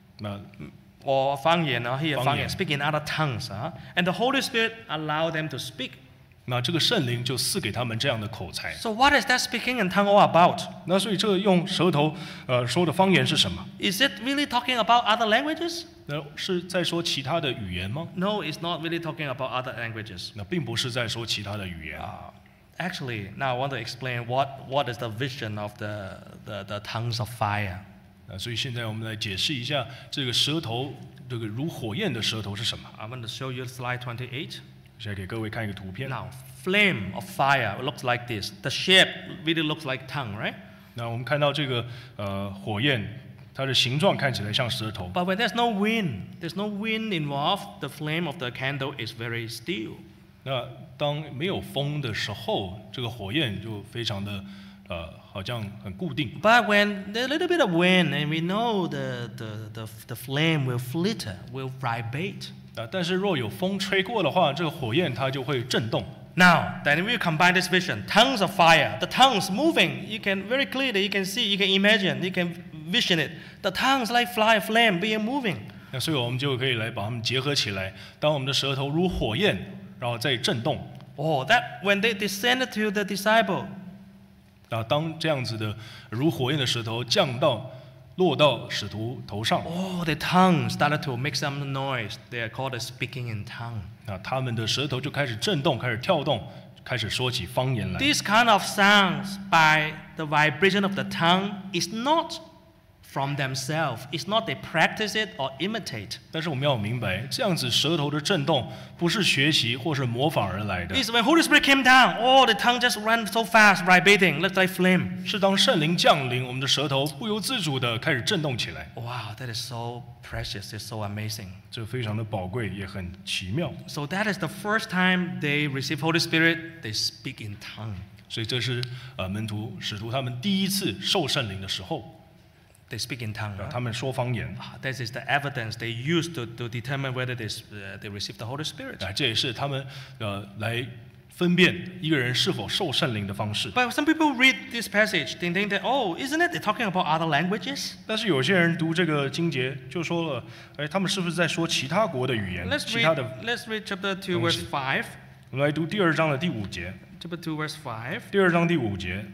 Or 方言 here 方言 speak in other tongues. And the Holy Spirit allow them to speak. 这个圣灵就赐给他们这样的口才。 So what is that speaking in tongue all about? 所以这个用舌头说的方言是什么？ Is it really talking about other languages? 是在说其他的语言吗？ No, it's not really talking about other languages. 并不是在说其他的语言。 Actually, now I want to explain what is the vision of the tongues of fire. 所以现在我们来解释一下这个舌头，这个如火焰的舌头是什么。 I'm going to show you slide 28. 现在给各位看一个图片。 Now, flame of fire looks like this. The shape really looks like tongue, right? 我们看到这个火焰，它的形状看起来像舌头。 But when there's no wind involved, the flame of the candle is very still. 当没有风的时候，这个火焰就非常的好像很固定。 But when there's a little bit of wind, and we know the flame will flitter, will vibrate. 但是若有风吹过的话，这个火焰它就会震动。 Now, then if you combine this vision, tongues of fire, the tongues moving, you can very clearly, you can see, you can imagine, you can vision it. The tongues like flame being moving. 那所以我们就可以来把它们结合起来。当我们的舌头如火焰，然后再震动。 Oh, that when they descended to the disciple. 当这样子的如火焰的舌头落到使徒头上。 Oh, the tongue started to make some noise. They are called speaking in tongue. 他们的舌头就开始震动，开始跳动，开始说起方言来。 This kind of sounds by the vibration of the tongue is not from themselves. It's not they practice it or imitate. 但是我们要明白，这样子舌头的震动不是学习或是模仿而来的。 It's when Holy Spirit came down. Oh, the tongue just ran so fast, vibrating, looks like flame. 是当圣灵降临，我们的舌头不由自主的开始震动起来。 Wow, that is so precious. It's so amazing. 这非常的宝贵，也很奇妙。 So that is the first time they receive Holy Spirit. They speak in tongue. 所以这是使徒他们第一次受圣灵的时候。 They speak in tongue. 他们说方言。 This is the evidence they use to determine whether they receive the Holy Spirit. 这也是他们来分辨一个人是否受圣灵的方式。 But some people read this passage, they think that, oh, isn't it they're talking about other languages? 但是有些人读这个经节就说了，他们是不是在说其他国的语言？ Let's read chapter 2, verse 5. 我们来读第2章的第5节。 Chapter 2, verse 5. 第2章第5节。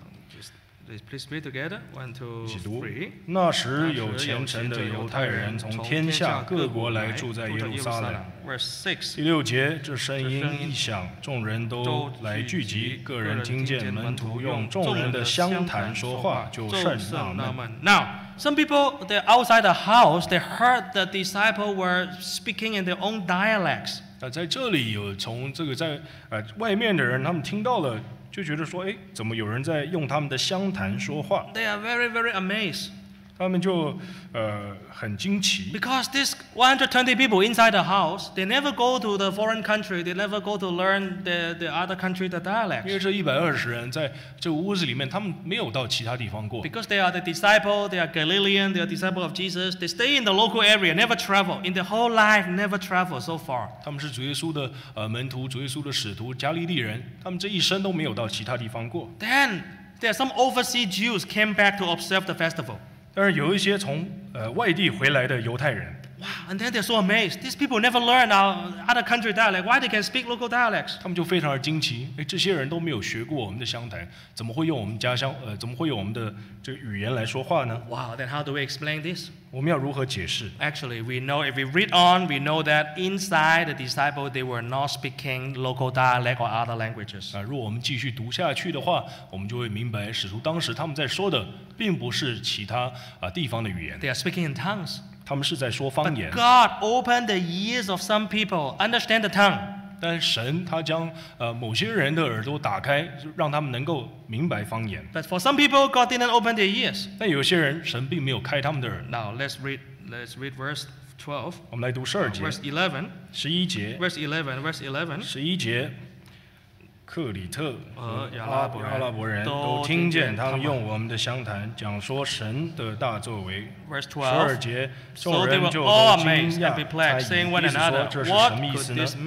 Please read together. 1, 2, 3. 那时有虔诚的犹太人从天下各国来住在耶路撒冷。 Verse 6. 第6节，这声音一响，众人都来聚集，个人听见门徒用众人的乡谈说话，就甚纳闷。 Now, some people they're outside the house. They heard the disciples were speaking in their own dialects. 在这里有从这个在外面的人，他们听到了。就觉得说，怎么有人在用他们的乡谈说话？ They are very, very amazed. 他们就很惊奇。 Because these 120 people inside the house, they never go to the foreign country. They never go to learn the other country the dialects. 因为这120人在这个屋子里面，他们没有到其他地方过。 Because they are the disciple, they are Galilean, they are disciple of Jesus. They stay in the local area, never travel. In their whole life, never travel so far. 他们是主耶稣的门徒，主耶稣的使徒，加利利人。他们这一生都没有到其他地方过。 Then there are some overseas Jews came back to observe the festival. 但是有一些从外地回来的犹太人。 Wow, and then they're so amazed. These people never learn our other country dialect. Why they can speak local dialects? 他们就非常的惊奇，这些人都没有学过我们的乡谈，怎么会用我们家乡怎么会用我们的这个语言来说话呢？ Wow, then how do we explain this? 我们要如何解释 ？Actually, we know if we read on, we know that inside the disciple they were not speaking local dialect or other languages. 如果我们继续读下去的话，我们就会明白，使徒当时他们在说的并不是其他地方的语言。 They are speaking in tongues. 他们是在说方言。 But God opened the ears of some people, understand the tongue. 但神他将某些人的耳朵打开，让他们能够明白方言。 But for some people, God didn't open their ears. 但有些人神并没有开他们的耳。 Now let's read verse 12. 我们来读12节。 Verse 11. 11节。 Verse 11. 11节。克里特和阿拉伯人都听见他们用我们的乡谈讲说神的大作为。12节，众人就都惊讶，他意思说这是什么意思呢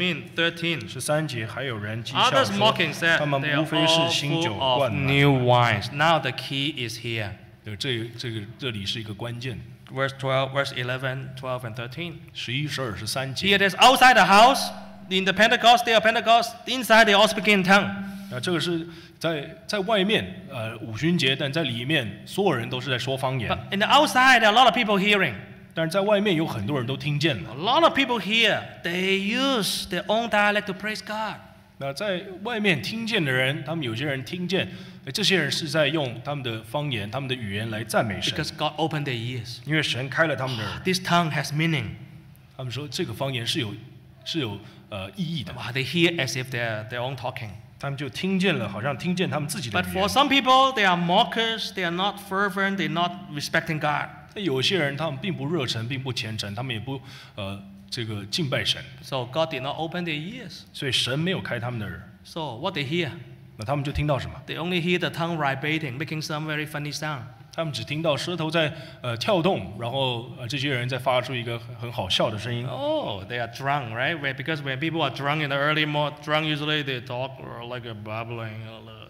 ？13节，还有人讥笑说，他们无非是新酒灌满。 Now the key is here. 这里是一个关键。 Verse 12, verse 11, 12 and 13. 11、12、13节。 Here it is outside the house. In the Pentecost, day of Pentecost, inside they all speak in tongue. 这个是在外面五旬节，但在里面所有人都是在说方言。 But in the outside, there are a lot of people hearing. 但是在外面有很多人都听见了。 A lot of people hear. They use their own dialect to praise God. 那在外面听见的人，他们有些人听见，这些人是在用他们的方言、他们的语言来赞美神。 Because God opened their ears. 因为神开了他们的耳。 This tongue has meaning. 他们说这个方言是有意义的。 Wow, they hear as if they're their own talking. 他们就听见了，好像听见他们自己的语 But 言。 for some people, they are mockers. They are not fervent. They're not respecting God. 有些人他们并不热忱，并不虔诚，他们也不这个敬拜神。 So God did not open their ears. 所以神没有开他们的耳。 So what they hear? 那他们就听到什么？ They only hear the tongue vibrating, making some very funny sound. 他们只听到舌头在跳动，然后这些人在发出一个很好笑的声音。 Oh, they are drunk, right? Because when people are drunk in the early morning, drunk usually they talk like a babbling,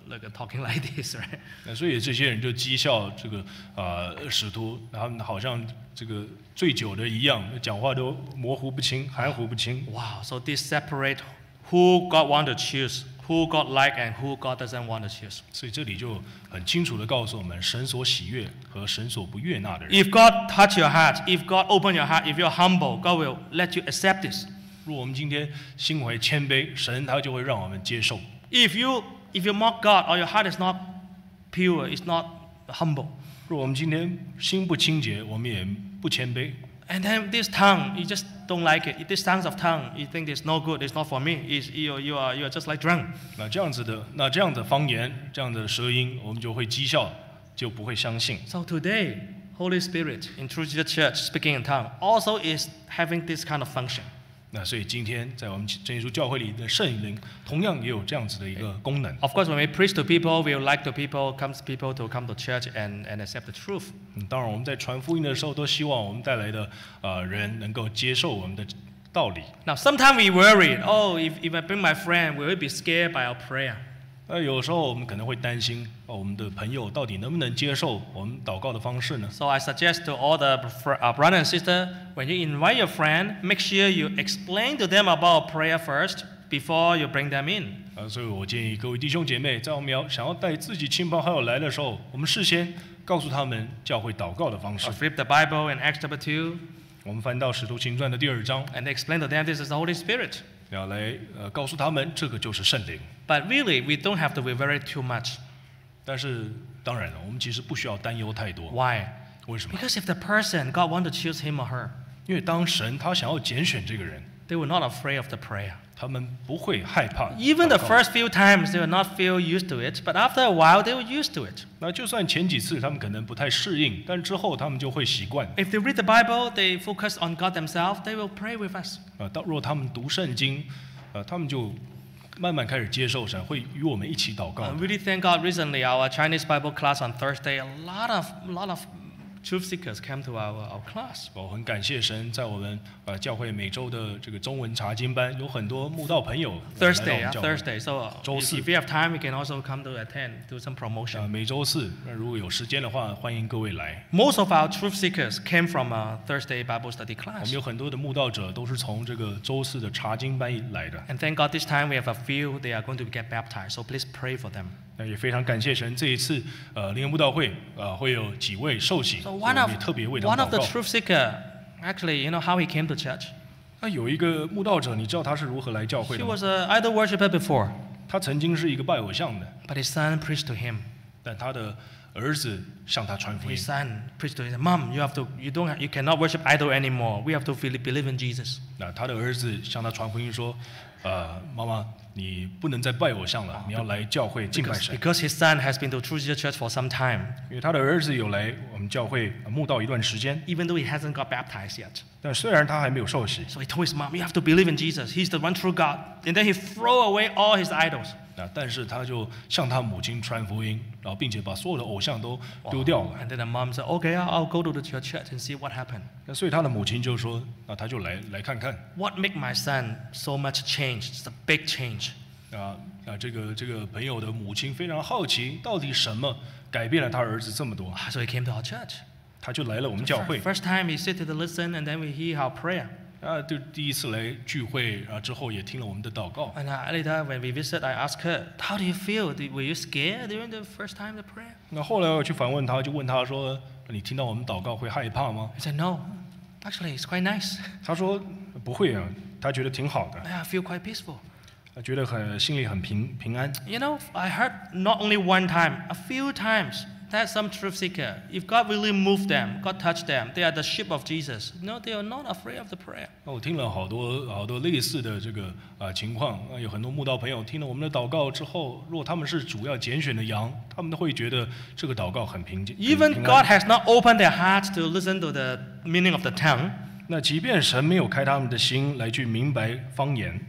talking like this, right? 那所以这些人就讥笑这个使徒，他们好像这个醉酒的一样，讲话都模糊不清、含糊不清。 Wow, so this separate who God want to choose, who God like and who God doesn't want to choose. 所以这里就很清楚地告诉我们，神所喜悦和神所不悦纳的人。 If God touch your heart, if God open your heart, if you're humble, God will let you accept this. 如果我们今天心怀谦卑，神他就会让我们接受。 If you mock God or your heart is not pure, it's not humble. 如果我们今天心不清洁，我们也不谦卑。 And then this tongue, you just don't like it. This tongues of tongue, you think it's no good, it's not for me. You are just like drunk. 那这样的方言，这样的舌音，我们就会讥笑，就不会相信。 So today, Holy Spirit in True Jesus Church speaking in tongue also is having this kind of function. 那所以今天在我们真耶稣教会里的圣灵，同样也有这样子的一个功能。 Of course, when we preach to people, we would like the people to come to church and accept the truth. 当然，我们在传福音的时候，都希望我们带来的人能够接受我们的道理。 Now, sometimes we worry, oh, if I bring my friend, will he be scared by our prayer? 有时候我们可能会担心，我们的朋友到底能不能接受我们祷告的方式呢 ？So I suggest to all the brother and sister, when you invite your friend, make sure you explain to them about prayer first before you bring them in. 所以我建议各位弟兄姐妹，在我们想要带自己亲朋好友来的时候，我们事先告诉他们教会祷告的方式。 Flip the Bible in Acts chapter 2. 我们翻到《使徒行传》的第2章。 And explain to them this is the Holy Spirit. 要来告诉他们，这个就是圣灵。 But really, we don't have to be worried too much. 但是当然了，我们其实不需要担忧太多。 Why? 为什么 Because if the person God want to choose him or her, 因为当神他想要拣选这个人， they were not afraid of the prayer. 他们不会害怕。 Even the first few times, they will not feel used to it, but after a while, they will used to it. 那就算前几次他们可能不太适应，但之后他们就会习惯。 If they read the Bible, they focus on God themselves, they will pray with us. 若他们读圣经，他们就慢慢开始接受神，会与我们一起祷告。 I really thank God. Recently, our Chinese Bible class on Thursday, a lot of truth seekers came to our class. 我很感谢神，在我们教会每周的这个中文查经班，有很多慕道朋友。 Thursday. So 周四 if you have time, you can also come to attend, do some promotion. 每周四，那如果有时间的话，欢迎各位来。 Most of our truth seekers came from a Thursday Bible study 我 class. 们有很多的慕道者都是从这个周四的查经班来的。 And thank God this time we have a few, they are going to get baptized. So please pray for them. 那也非常感谢神，这一次灵恩慕道会会有几位受洗， So 我们也特别为他们 one of 祷 the 告。 truth seeker, actually, you know how he came to church? 那有一个慕道者，你知道他是如何来教会 He 的吗？ was an idol worshiper before, 他曾经是一个拜偶像的， but his son preached to him. 但他的儿子向他传福音 His。son preached to him, Mom, you cannot worship idol anymore. We have to believe in Jesus. 那他的儿子向他传福音说，妈妈，你不能再拜偶像了，你要来教会敬拜神。 Because his son has been to True Jesus Church for some time, 因为他的儿子有来我们教会慕道一段时间， even though he hasn't got baptized yet. 但虽然他还没有受洗， So he told his mom, you have to believe in Jesus. He's the one true God. And then he threw away all his idols. 但是他就向他母亲传福音，然后并且把所有的偶像都丢掉了。 And then the mom said, okay, I'll go to your church and see what happened. 那所以他的母亲就说，那他就来看看。 What made my son so much change? It's a big change. 这个朋友的母亲非常好奇，到底什么改变了他儿子这么多？ So he came to our church. 他就来了我们教会。 First time he sit to listen, and then we hear our prayer. 就第一次来聚会，之后也听了我们的祷告。 And later when we visit, I asked her, how do you feel? Were you scared during the first time the prayer? 那后来我去访问他，就问他说：“你听到我们祷告会害怕吗 He said, no. Actually, it's quite nice. ？” 他说：“不会啊，他觉得挺好的， I feel quite peaceful. 他觉得心里很平安。” You know, I heard not only one time, a few times that some truth seeker, if God really moved them, God touched them, they are the sheep of Jesus. No, they are not afraid of the prayer. 那我听了好多类似的这个情况，有很多慕道朋友听了我们的祷告之后，如果他们是主要拣选的羊，他们都会觉得这个祷告很平静。 Even God has not opened their hearts to listen to the meaning of the tongue. 那即便神没有开他们的心来去明白方言，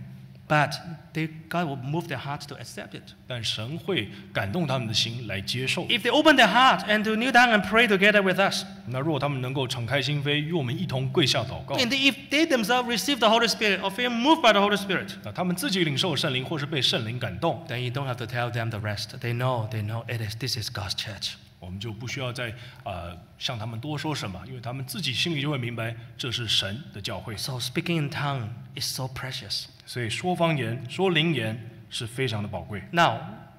But God will move their hearts to accept it. 但神会感动他们的心来接受。 If they open their heart and to kneel down and pray together with us. 那如果他们能够敞开心扉，与我们一同跪下祷告。 And if they themselves receive the Holy Spirit or feel moved by the Holy Spirit. 那他们自己领受圣灵，或是被圣灵感动。 Then you don't have to tell them the rest. They know this is God's church. 我们就不需要再向他们多说什么，因为他们自己心里就会明白这是神的教会。 So speaking in tongue is so precious. 所以说方言、说灵言是非常的宝贵。 Now,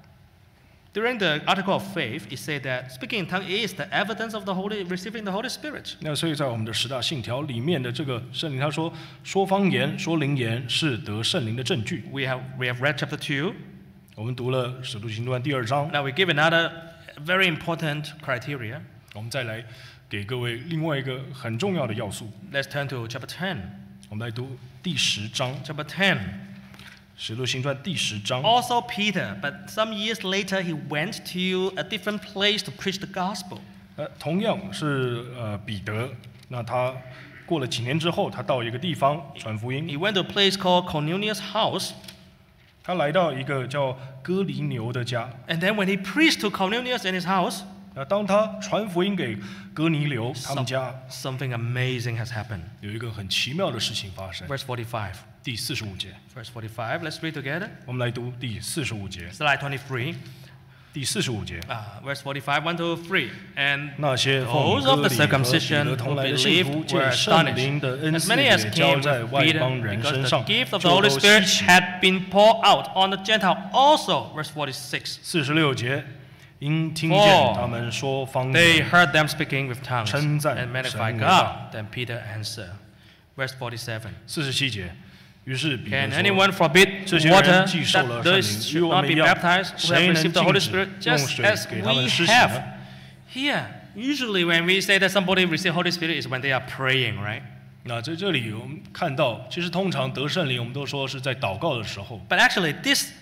during the article of faith, it said that speaking in tongue is the evidence of receiving the Holy Spirit. 那所以在我们的10大信条里面的这个圣灵，他说说方言、说灵言是得圣灵的证据。 We have read chapter 2. 我们读了使徒行传第2章。 Now we give another very important criteria. 我们再来给各位另外一个很重要的要素。 Let's turn to chapter 10. 我们来读第10章。 Chapter 10. 使徒行传第10章。 Also Peter, but some years later he went to a different place to preach the gospel. 同样是彼得，那他过了几年之后，他到一个地方传福音。 He went to a place called Cornelius' house. 他来到一个叫哥尼流的家。 And then when he preached to Cornelius in his house, 当他传福音给哥尼流他们家 something amazing has happened. 有一个很奇妙的事情发生。 Verse 45. 第45节。 Verse 45. Let's read together. 我们来读第45节。 Slide 23. 第45节。 Verse 45, 1 to 3. And 那些 those of the circumcision who believed were astonished, as many as came with Peter, because the gift of the Holy Spirit had been poured out on the Gentile also. Verse 46. 46节。因听见他们说方言 they heard them speaking with tongues 称赞 and magnify 神为 God. 大 Then Peter answered. Verse 47. 47节。于是彼得 Can 说 anyone forbid 这些 water 人既受了 that 圣 those 灵，与 should 我 not 们 be 一样， baptized who have 谁能 received the 禁 Holy 止 Spirit 用 just 水 as 给他们 we 施洗 have? 呢？ Here, usually when we say that somebody received Holy Spirit is when they are praying, right? 那在这里我们看到，其实通常得圣灵，我们都说是在祷告的时候。 But actually, this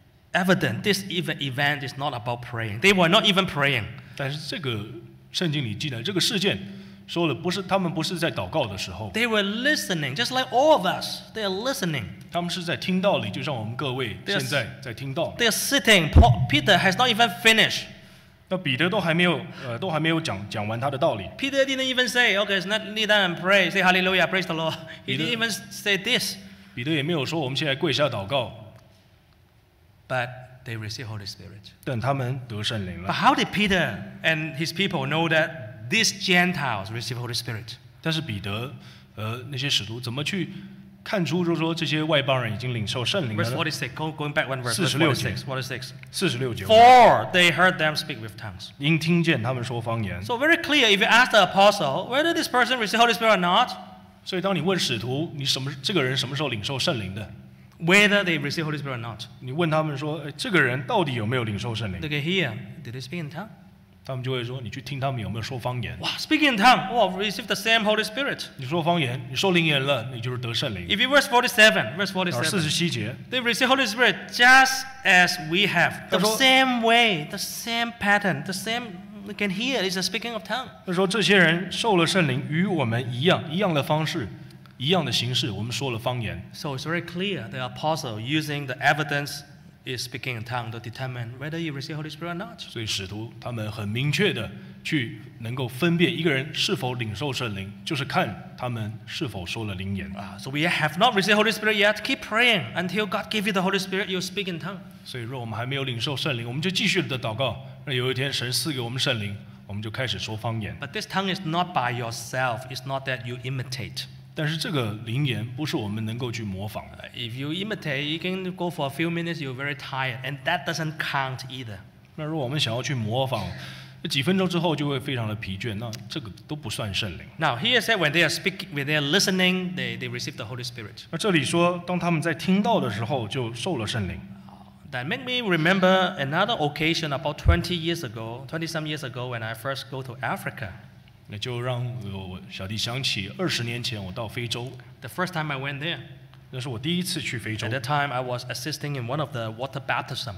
event is not about praying. They were not even praying. 但是这个圣经里记载，这个事件说了，他们不是在祷告的时候， They were listening, just like all of us. They are listening. 他们是在听道理，就像我们各位现在在听道。 They are sitting. Peter has not even finished. 那彼得都还没有讲完他的道理。 Peter didn't even say, "Okay, let's kneel down and pray, say Hallelujah, praise the Lord." He didn't even say this. 彼得也没有说我们现在跪下祷告。 But they received Holy Spirit. 但他们得圣灵 But 了。 how did Peter and his people know that these Gentiles received Holy Spirit? 但是彼得那些使徒怎么去看出，就是说这些外邦人已经领受圣灵了 Verse 呢？ 46, going back one verse. Verse 46. 46节。 For they heard them speak with tongues. 因听见他们说方言。 So very clear. If you ask the apostle whether this person received Holy Spirit or not, 所以当你问使徒，这个人什么时候领受圣灵的？ whether they received Holy Spirit or not, 你问他们说，这个人到底有没有领受圣灵？ they can hear. Did they speak in tongue? 他们就会说，你去听他们有没有说方言。 Wow, speaking in tongue. Oh, receive the same Holy Spirit. 你说方言，你说灵言了，你就是得圣灵。 If you verse 47, verse 然后 47. 47节， They receive Holy Spirit just as we have. The 他说 same way, the same pattern, the same. We can hear. It's a speaking of tongue. 他说这些人受了圣灵，与我们一样的方式，一样的形式，我们说了方言。 So it's very clear the apostle using the evidence is speaking in tongue to determine whether you receive Holy Spirit or not. 所以使徒他们很明确的去能够分辨一个人是否领受圣灵，就是看他们是否说了灵言。 So we have not received Holy Spirit yet. Keep praying until God give you the Holy Spirit. You speak in tongue. 所以若我们还没有领受圣灵，我们就继续的祷告。那有一天神赐给我们圣灵，我们就开始说方言。 But this tongue is not by yourself. It's not that you imitate. 但是这个灵言不是我们能够去模仿的。 If you imitate, you can go for a few minutes. You're very tired, and that doesn't count either. 那如果我们想要去模仿，几分钟之后就会非常的疲倦，那这个都不算圣灵。 Now here said when they are speaking, when they are listening, they receive the Holy Spirit. 那这里说，当他们在听到的时候，就受了圣灵。 That make me remember another occasion about 20 years ago, 20 some years ago, when I first go to Africa. 那就让我小弟想起20年前我到非洲， The first time I went there. 那是我第一次去非洲 At。that time, I was assisting in one of the water baptism.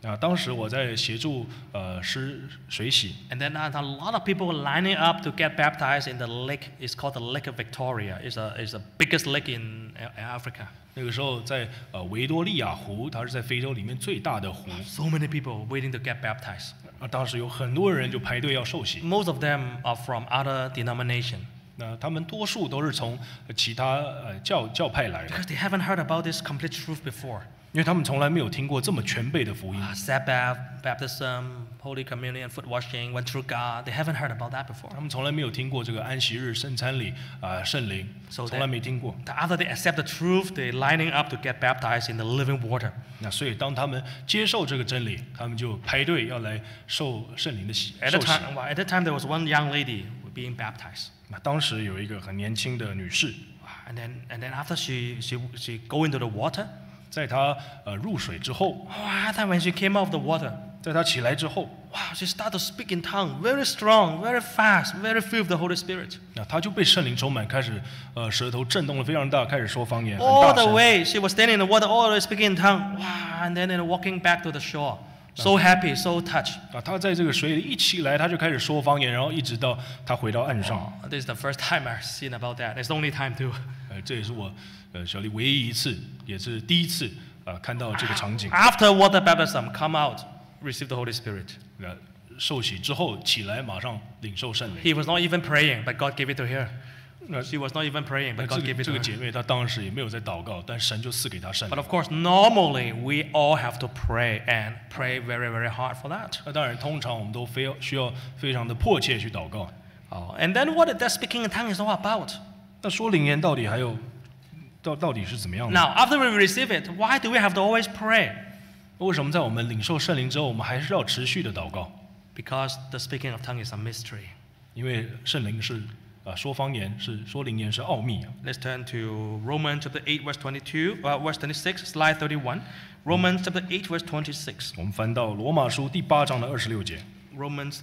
当时我在协助水洗。 And then a lot of people were lining up to get baptized in the lake. It's called the Lake of Victoria. It's the biggest lake in Africa. 那个时候在维多利亚湖，它是在非洲里面最大的湖。 So many people waiting to get baptized. 当时有很多人就排队要受洗。 Most of them are from other denomination. 那他们多数都是从其他教派来的。 Because they haven't heard about this complete truth before. 因为他们从来没有听过这么全备的福音。 Sabbath, baptism, Holy Communion, foot washing, one true God. They haven't heard about that before. 他们从来没有听过这个安息日圣餐礼圣灵，从来没听过。 After they accept the truth, they lining up to get baptized in the living water. 那所以当他们接受这个真理，他们就排队要来受圣灵的洗。 At that time, there was one young lady being baptized. 那当时有一个很年轻的女士。 And then after she go into the water. 在她入水之后 after when she came out of the water, 在她起来之后 she started to speak in tongue, very strong, very fast, very filled with the Holy Spirit. 那她就被圣灵充满，开始舌头震动得非常大，开始说方言，很 All 大 the 声。 way she was standing in the water, all the way speaking in tongue, and then walking back to the shore, so happy, so touched. 她在这个水里一起来，她就开始说方言，然后一直到她回到岸上。 This is the first time I've seen about that. It's the only time too. 这也是我小丽唯一一次，也是第一次看到这个场景。 After water baptism, come out, receive the Holy Spirit. 受洗之后起来，马上领受圣灵。 He was not even praying, but God gave it to her. She was not even praying, but God gave it to her. 这个姐妹她当时也没有在祷告，但神就赐给她圣灵。 But of course, normally we all have to pray and pray very, very hard for that. 那当然，通常我们都需要非常的迫切去祷告。 And then what that speaking in tongues is all about? 那说灵言到底还有到底是怎么样的 ？Now, after we receive it, why do we have to always pray? 为什么在我们领受圣灵之后，我们还是要持续的祷告 ？Because the speaking of tongues is a mystery. 因为圣灵是说方言说灵言是奥秘。 Let's turn to Romans chapter 8 verse 22, verse 26, slide 31. Romans chapter 8 verse 26. 我们翻到罗马书第8章的26节。 Romans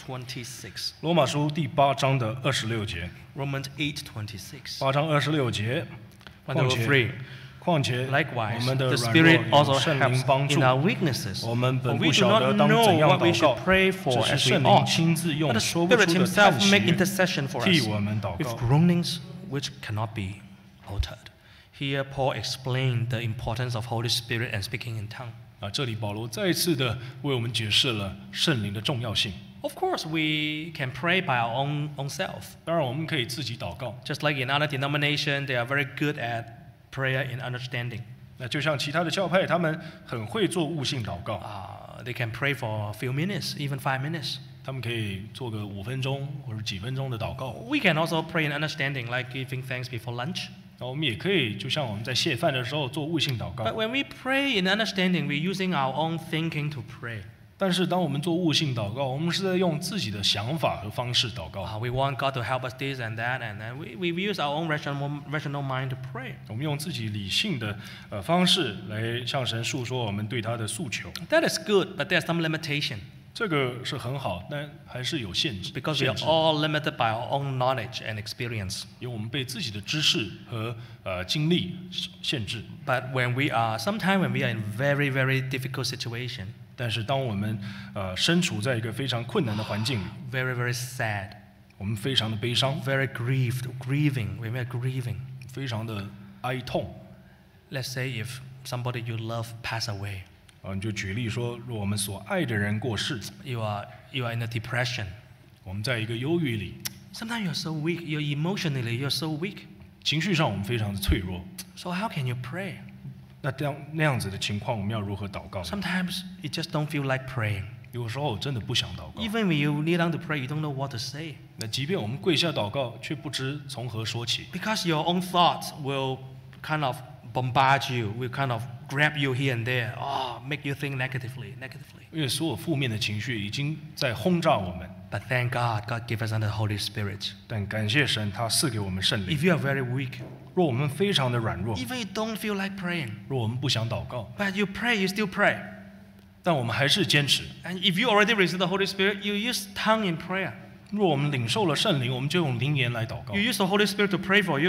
8:26. 罗马书第8章的26节。 Romans 8:26. 8章26节。况且 Likewise, 我们的 the 软 Spirit 弱 also 有圣灵帮 helps 助 in our weaknesses. 我们本 For 不 we 晓 do 得 not 当怎 know 样 what we 祷 should 告， pray 这 for 是 as we 圣灵 ought. 亲自 But 用 the 说不 Spirit 出的 Himself 叹息 make intercession for 替 us 我们祷 with 告。 groanings which cannot be uttered. Here, Paul explained the importance of Holy Spirit and speaking in tongue. 这里保罗再一次的为我们解释了圣灵的重要性。 Of course, we can pray by our own self. 当然，我们可以自己祷告。 Just like in other denomination, they are very good at prayer and understanding. 那就像其他的教派，他们很会做悟性祷告。 They can pray for a few minutes, even 5 minutes. 他们可以做个5分钟或者几分钟的祷告。 We can also pray in understanding, like giving thanks before lunch. 那我们也可以，就像我们在谢饭的时候做悟性祷告。 But when we pray in understanding, we're using our own thinking to pray. 但是当我们做悟性祷告，我们是在用自己的想法和方式祷告。 We want God to help us this and that, and then we use our own rational mind to pray. 我们用自己理性的方式来向神诉说我们对他的诉求。 That is good, but there's some limitation. 这个是很好，但还是有限制。 Because we are all limited by our own knowledge and experience. 因为我们被自己的知识和经历限制。 But sometimes when we are in very, very difficult situation. 但是当我们身处在一个非常困难的环境里 ，very very sad， 我们非常的悲伤 ，very grieving，we are grieving， 非常的哀痛。 Let's say if somebody you love pass away， 你就举例说，若我们所爱的人过世 ，you are in a depression， 我们在一个忧郁里 ，sometimes you're so weak，you're emotionally you're so weak， 情绪上我们非常的脆弱。 So how can you pray？ 那样子的情况，我们要如何祷告 ？Sometimes you just don't feel like praying. 有时候真的不想祷告。 Even when you kneel down to pray, you don't know what to say. 那即便我们跪下祷告，却不知从何说起。 Because your own thoughts will kind of bombard you, will kind of grab you here and there, make you think negatively. 因为所有负面的情绪已经在轰炸我们。 But thank God, God gave us the Holy Spirit. 但感谢神，他赐给我们圣灵。 If you are very weak, 若我们非常的软弱 even you don't feel like praying, 若我们不想祷告 but you pray, you still pray. 但我们还是坚持。 And if you already received the Holy Spirit, you use tongue in prayer. 若我们领受了圣灵，我们就用灵言来祷告。 You use the Holy Spirit to pray for you.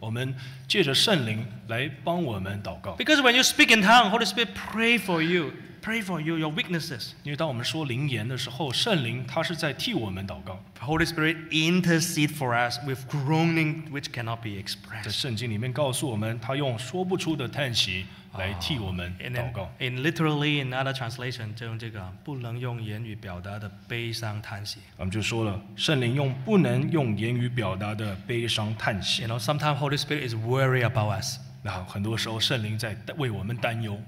我们借着圣灵来帮我们祷告。 Because when you speak in tongue, Holy Spirit pray for you your weaknesses. 因为当我们说灵言的时候，圣灵他是在替我们祷告。 Holy Spirit intercede for us with groaning which cannot be expressed. 在圣经里面告诉我们，他用说不出的叹息来替我们祷告。 In literally in other translation 就用这个不能用言语表达的悲伤叹息。 我们就说了，圣灵用不能用言语表达的悲伤叹息。 You know, sometimes Holy Spirit is worried about us. 那很多时候圣灵在为我们担忧。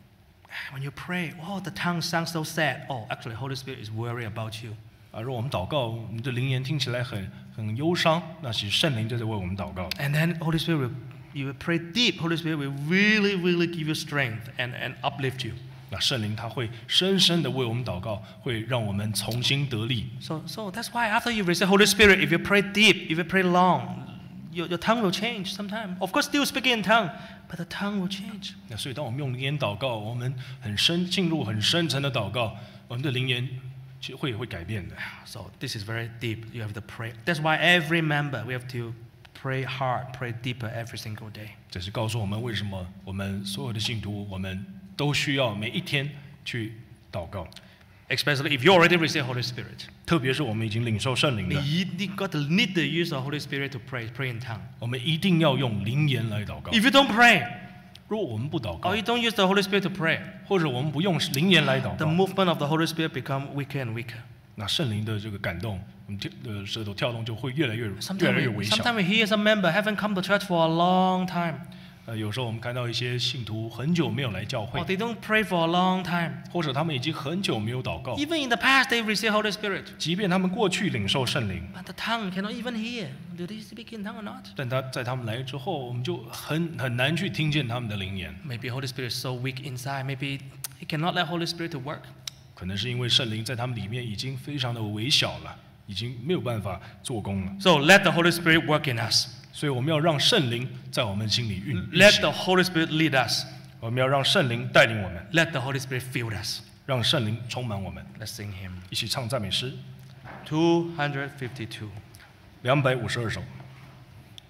When you pray, oh, the tongue sounds so sad. Oh, actually, Holy Spirit is worried about you. 如果我们祷告，我们的灵言听起来很忧伤，那其实圣灵就在为我们祷告。 And then Holy Spirit you will pray deep. Holy Spirit will really, really give you strength and uplift you. 那圣灵他会深深的为我们祷告，会让我们重新得力。 So that's why after you receive Holy Spirit, if you pray deep, if you pray long, your tongue will change sometime. Of course, still speaking in tongue, but the tongue will change. 那所以当我们用灵言祷告，我们进入很深层的祷告，我们的灵言其实会改变的。 So this is very deep. You have to pray. That's why every member we have to pray hard, pray deeper every single day. 这是告诉我们为什么我们所有的信徒，我们都需要每一天去祷告。 Especially if you already receive Holy Spirit. 特别是我们已经领受圣灵的。 You got to need the use of Holy Spirit to pray in tongue. 我们一定要用灵言来祷告。 If you don't pray, 如果我们不祷告 or you don't use the Holy Spirit to pray, 或者我们不用灵言来祷告 the movement of the Holy Spirit become weaker and weaker. 那圣灵的这个感动，我们的舌头跳动就会越来越微小。 Sometimes we hear some member haven't come to church for a long time. 有时候我们看到一些信徒很久没有来教会 or they don't pray for a long time. 或者他们已经很久没有祷告 Even in the past they receive Holy Spirit. 即便他们过去领受圣灵 But the tongue cannot even hear. Do they speak in tongue or not? 但在他们来之后，我们就很难去听见他们的灵言。 Maybe Holy Spirit is so weak inside. Maybe he cannot let Holy Spirit to work. 可能是因为圣灵在他们里面已经非常的微小了，已经没有办法做工了。 So let the Holy Spirit work in us. 所以我们要让圣灵在我们心里运行。 Let the Holy Spirit lead us. 我们要让圣灵带领我们。 Let the Holy Spirit fill us. 让圣灵充满我们。 Let's sing hymn. 一起唱赞美诗。 252. 252首。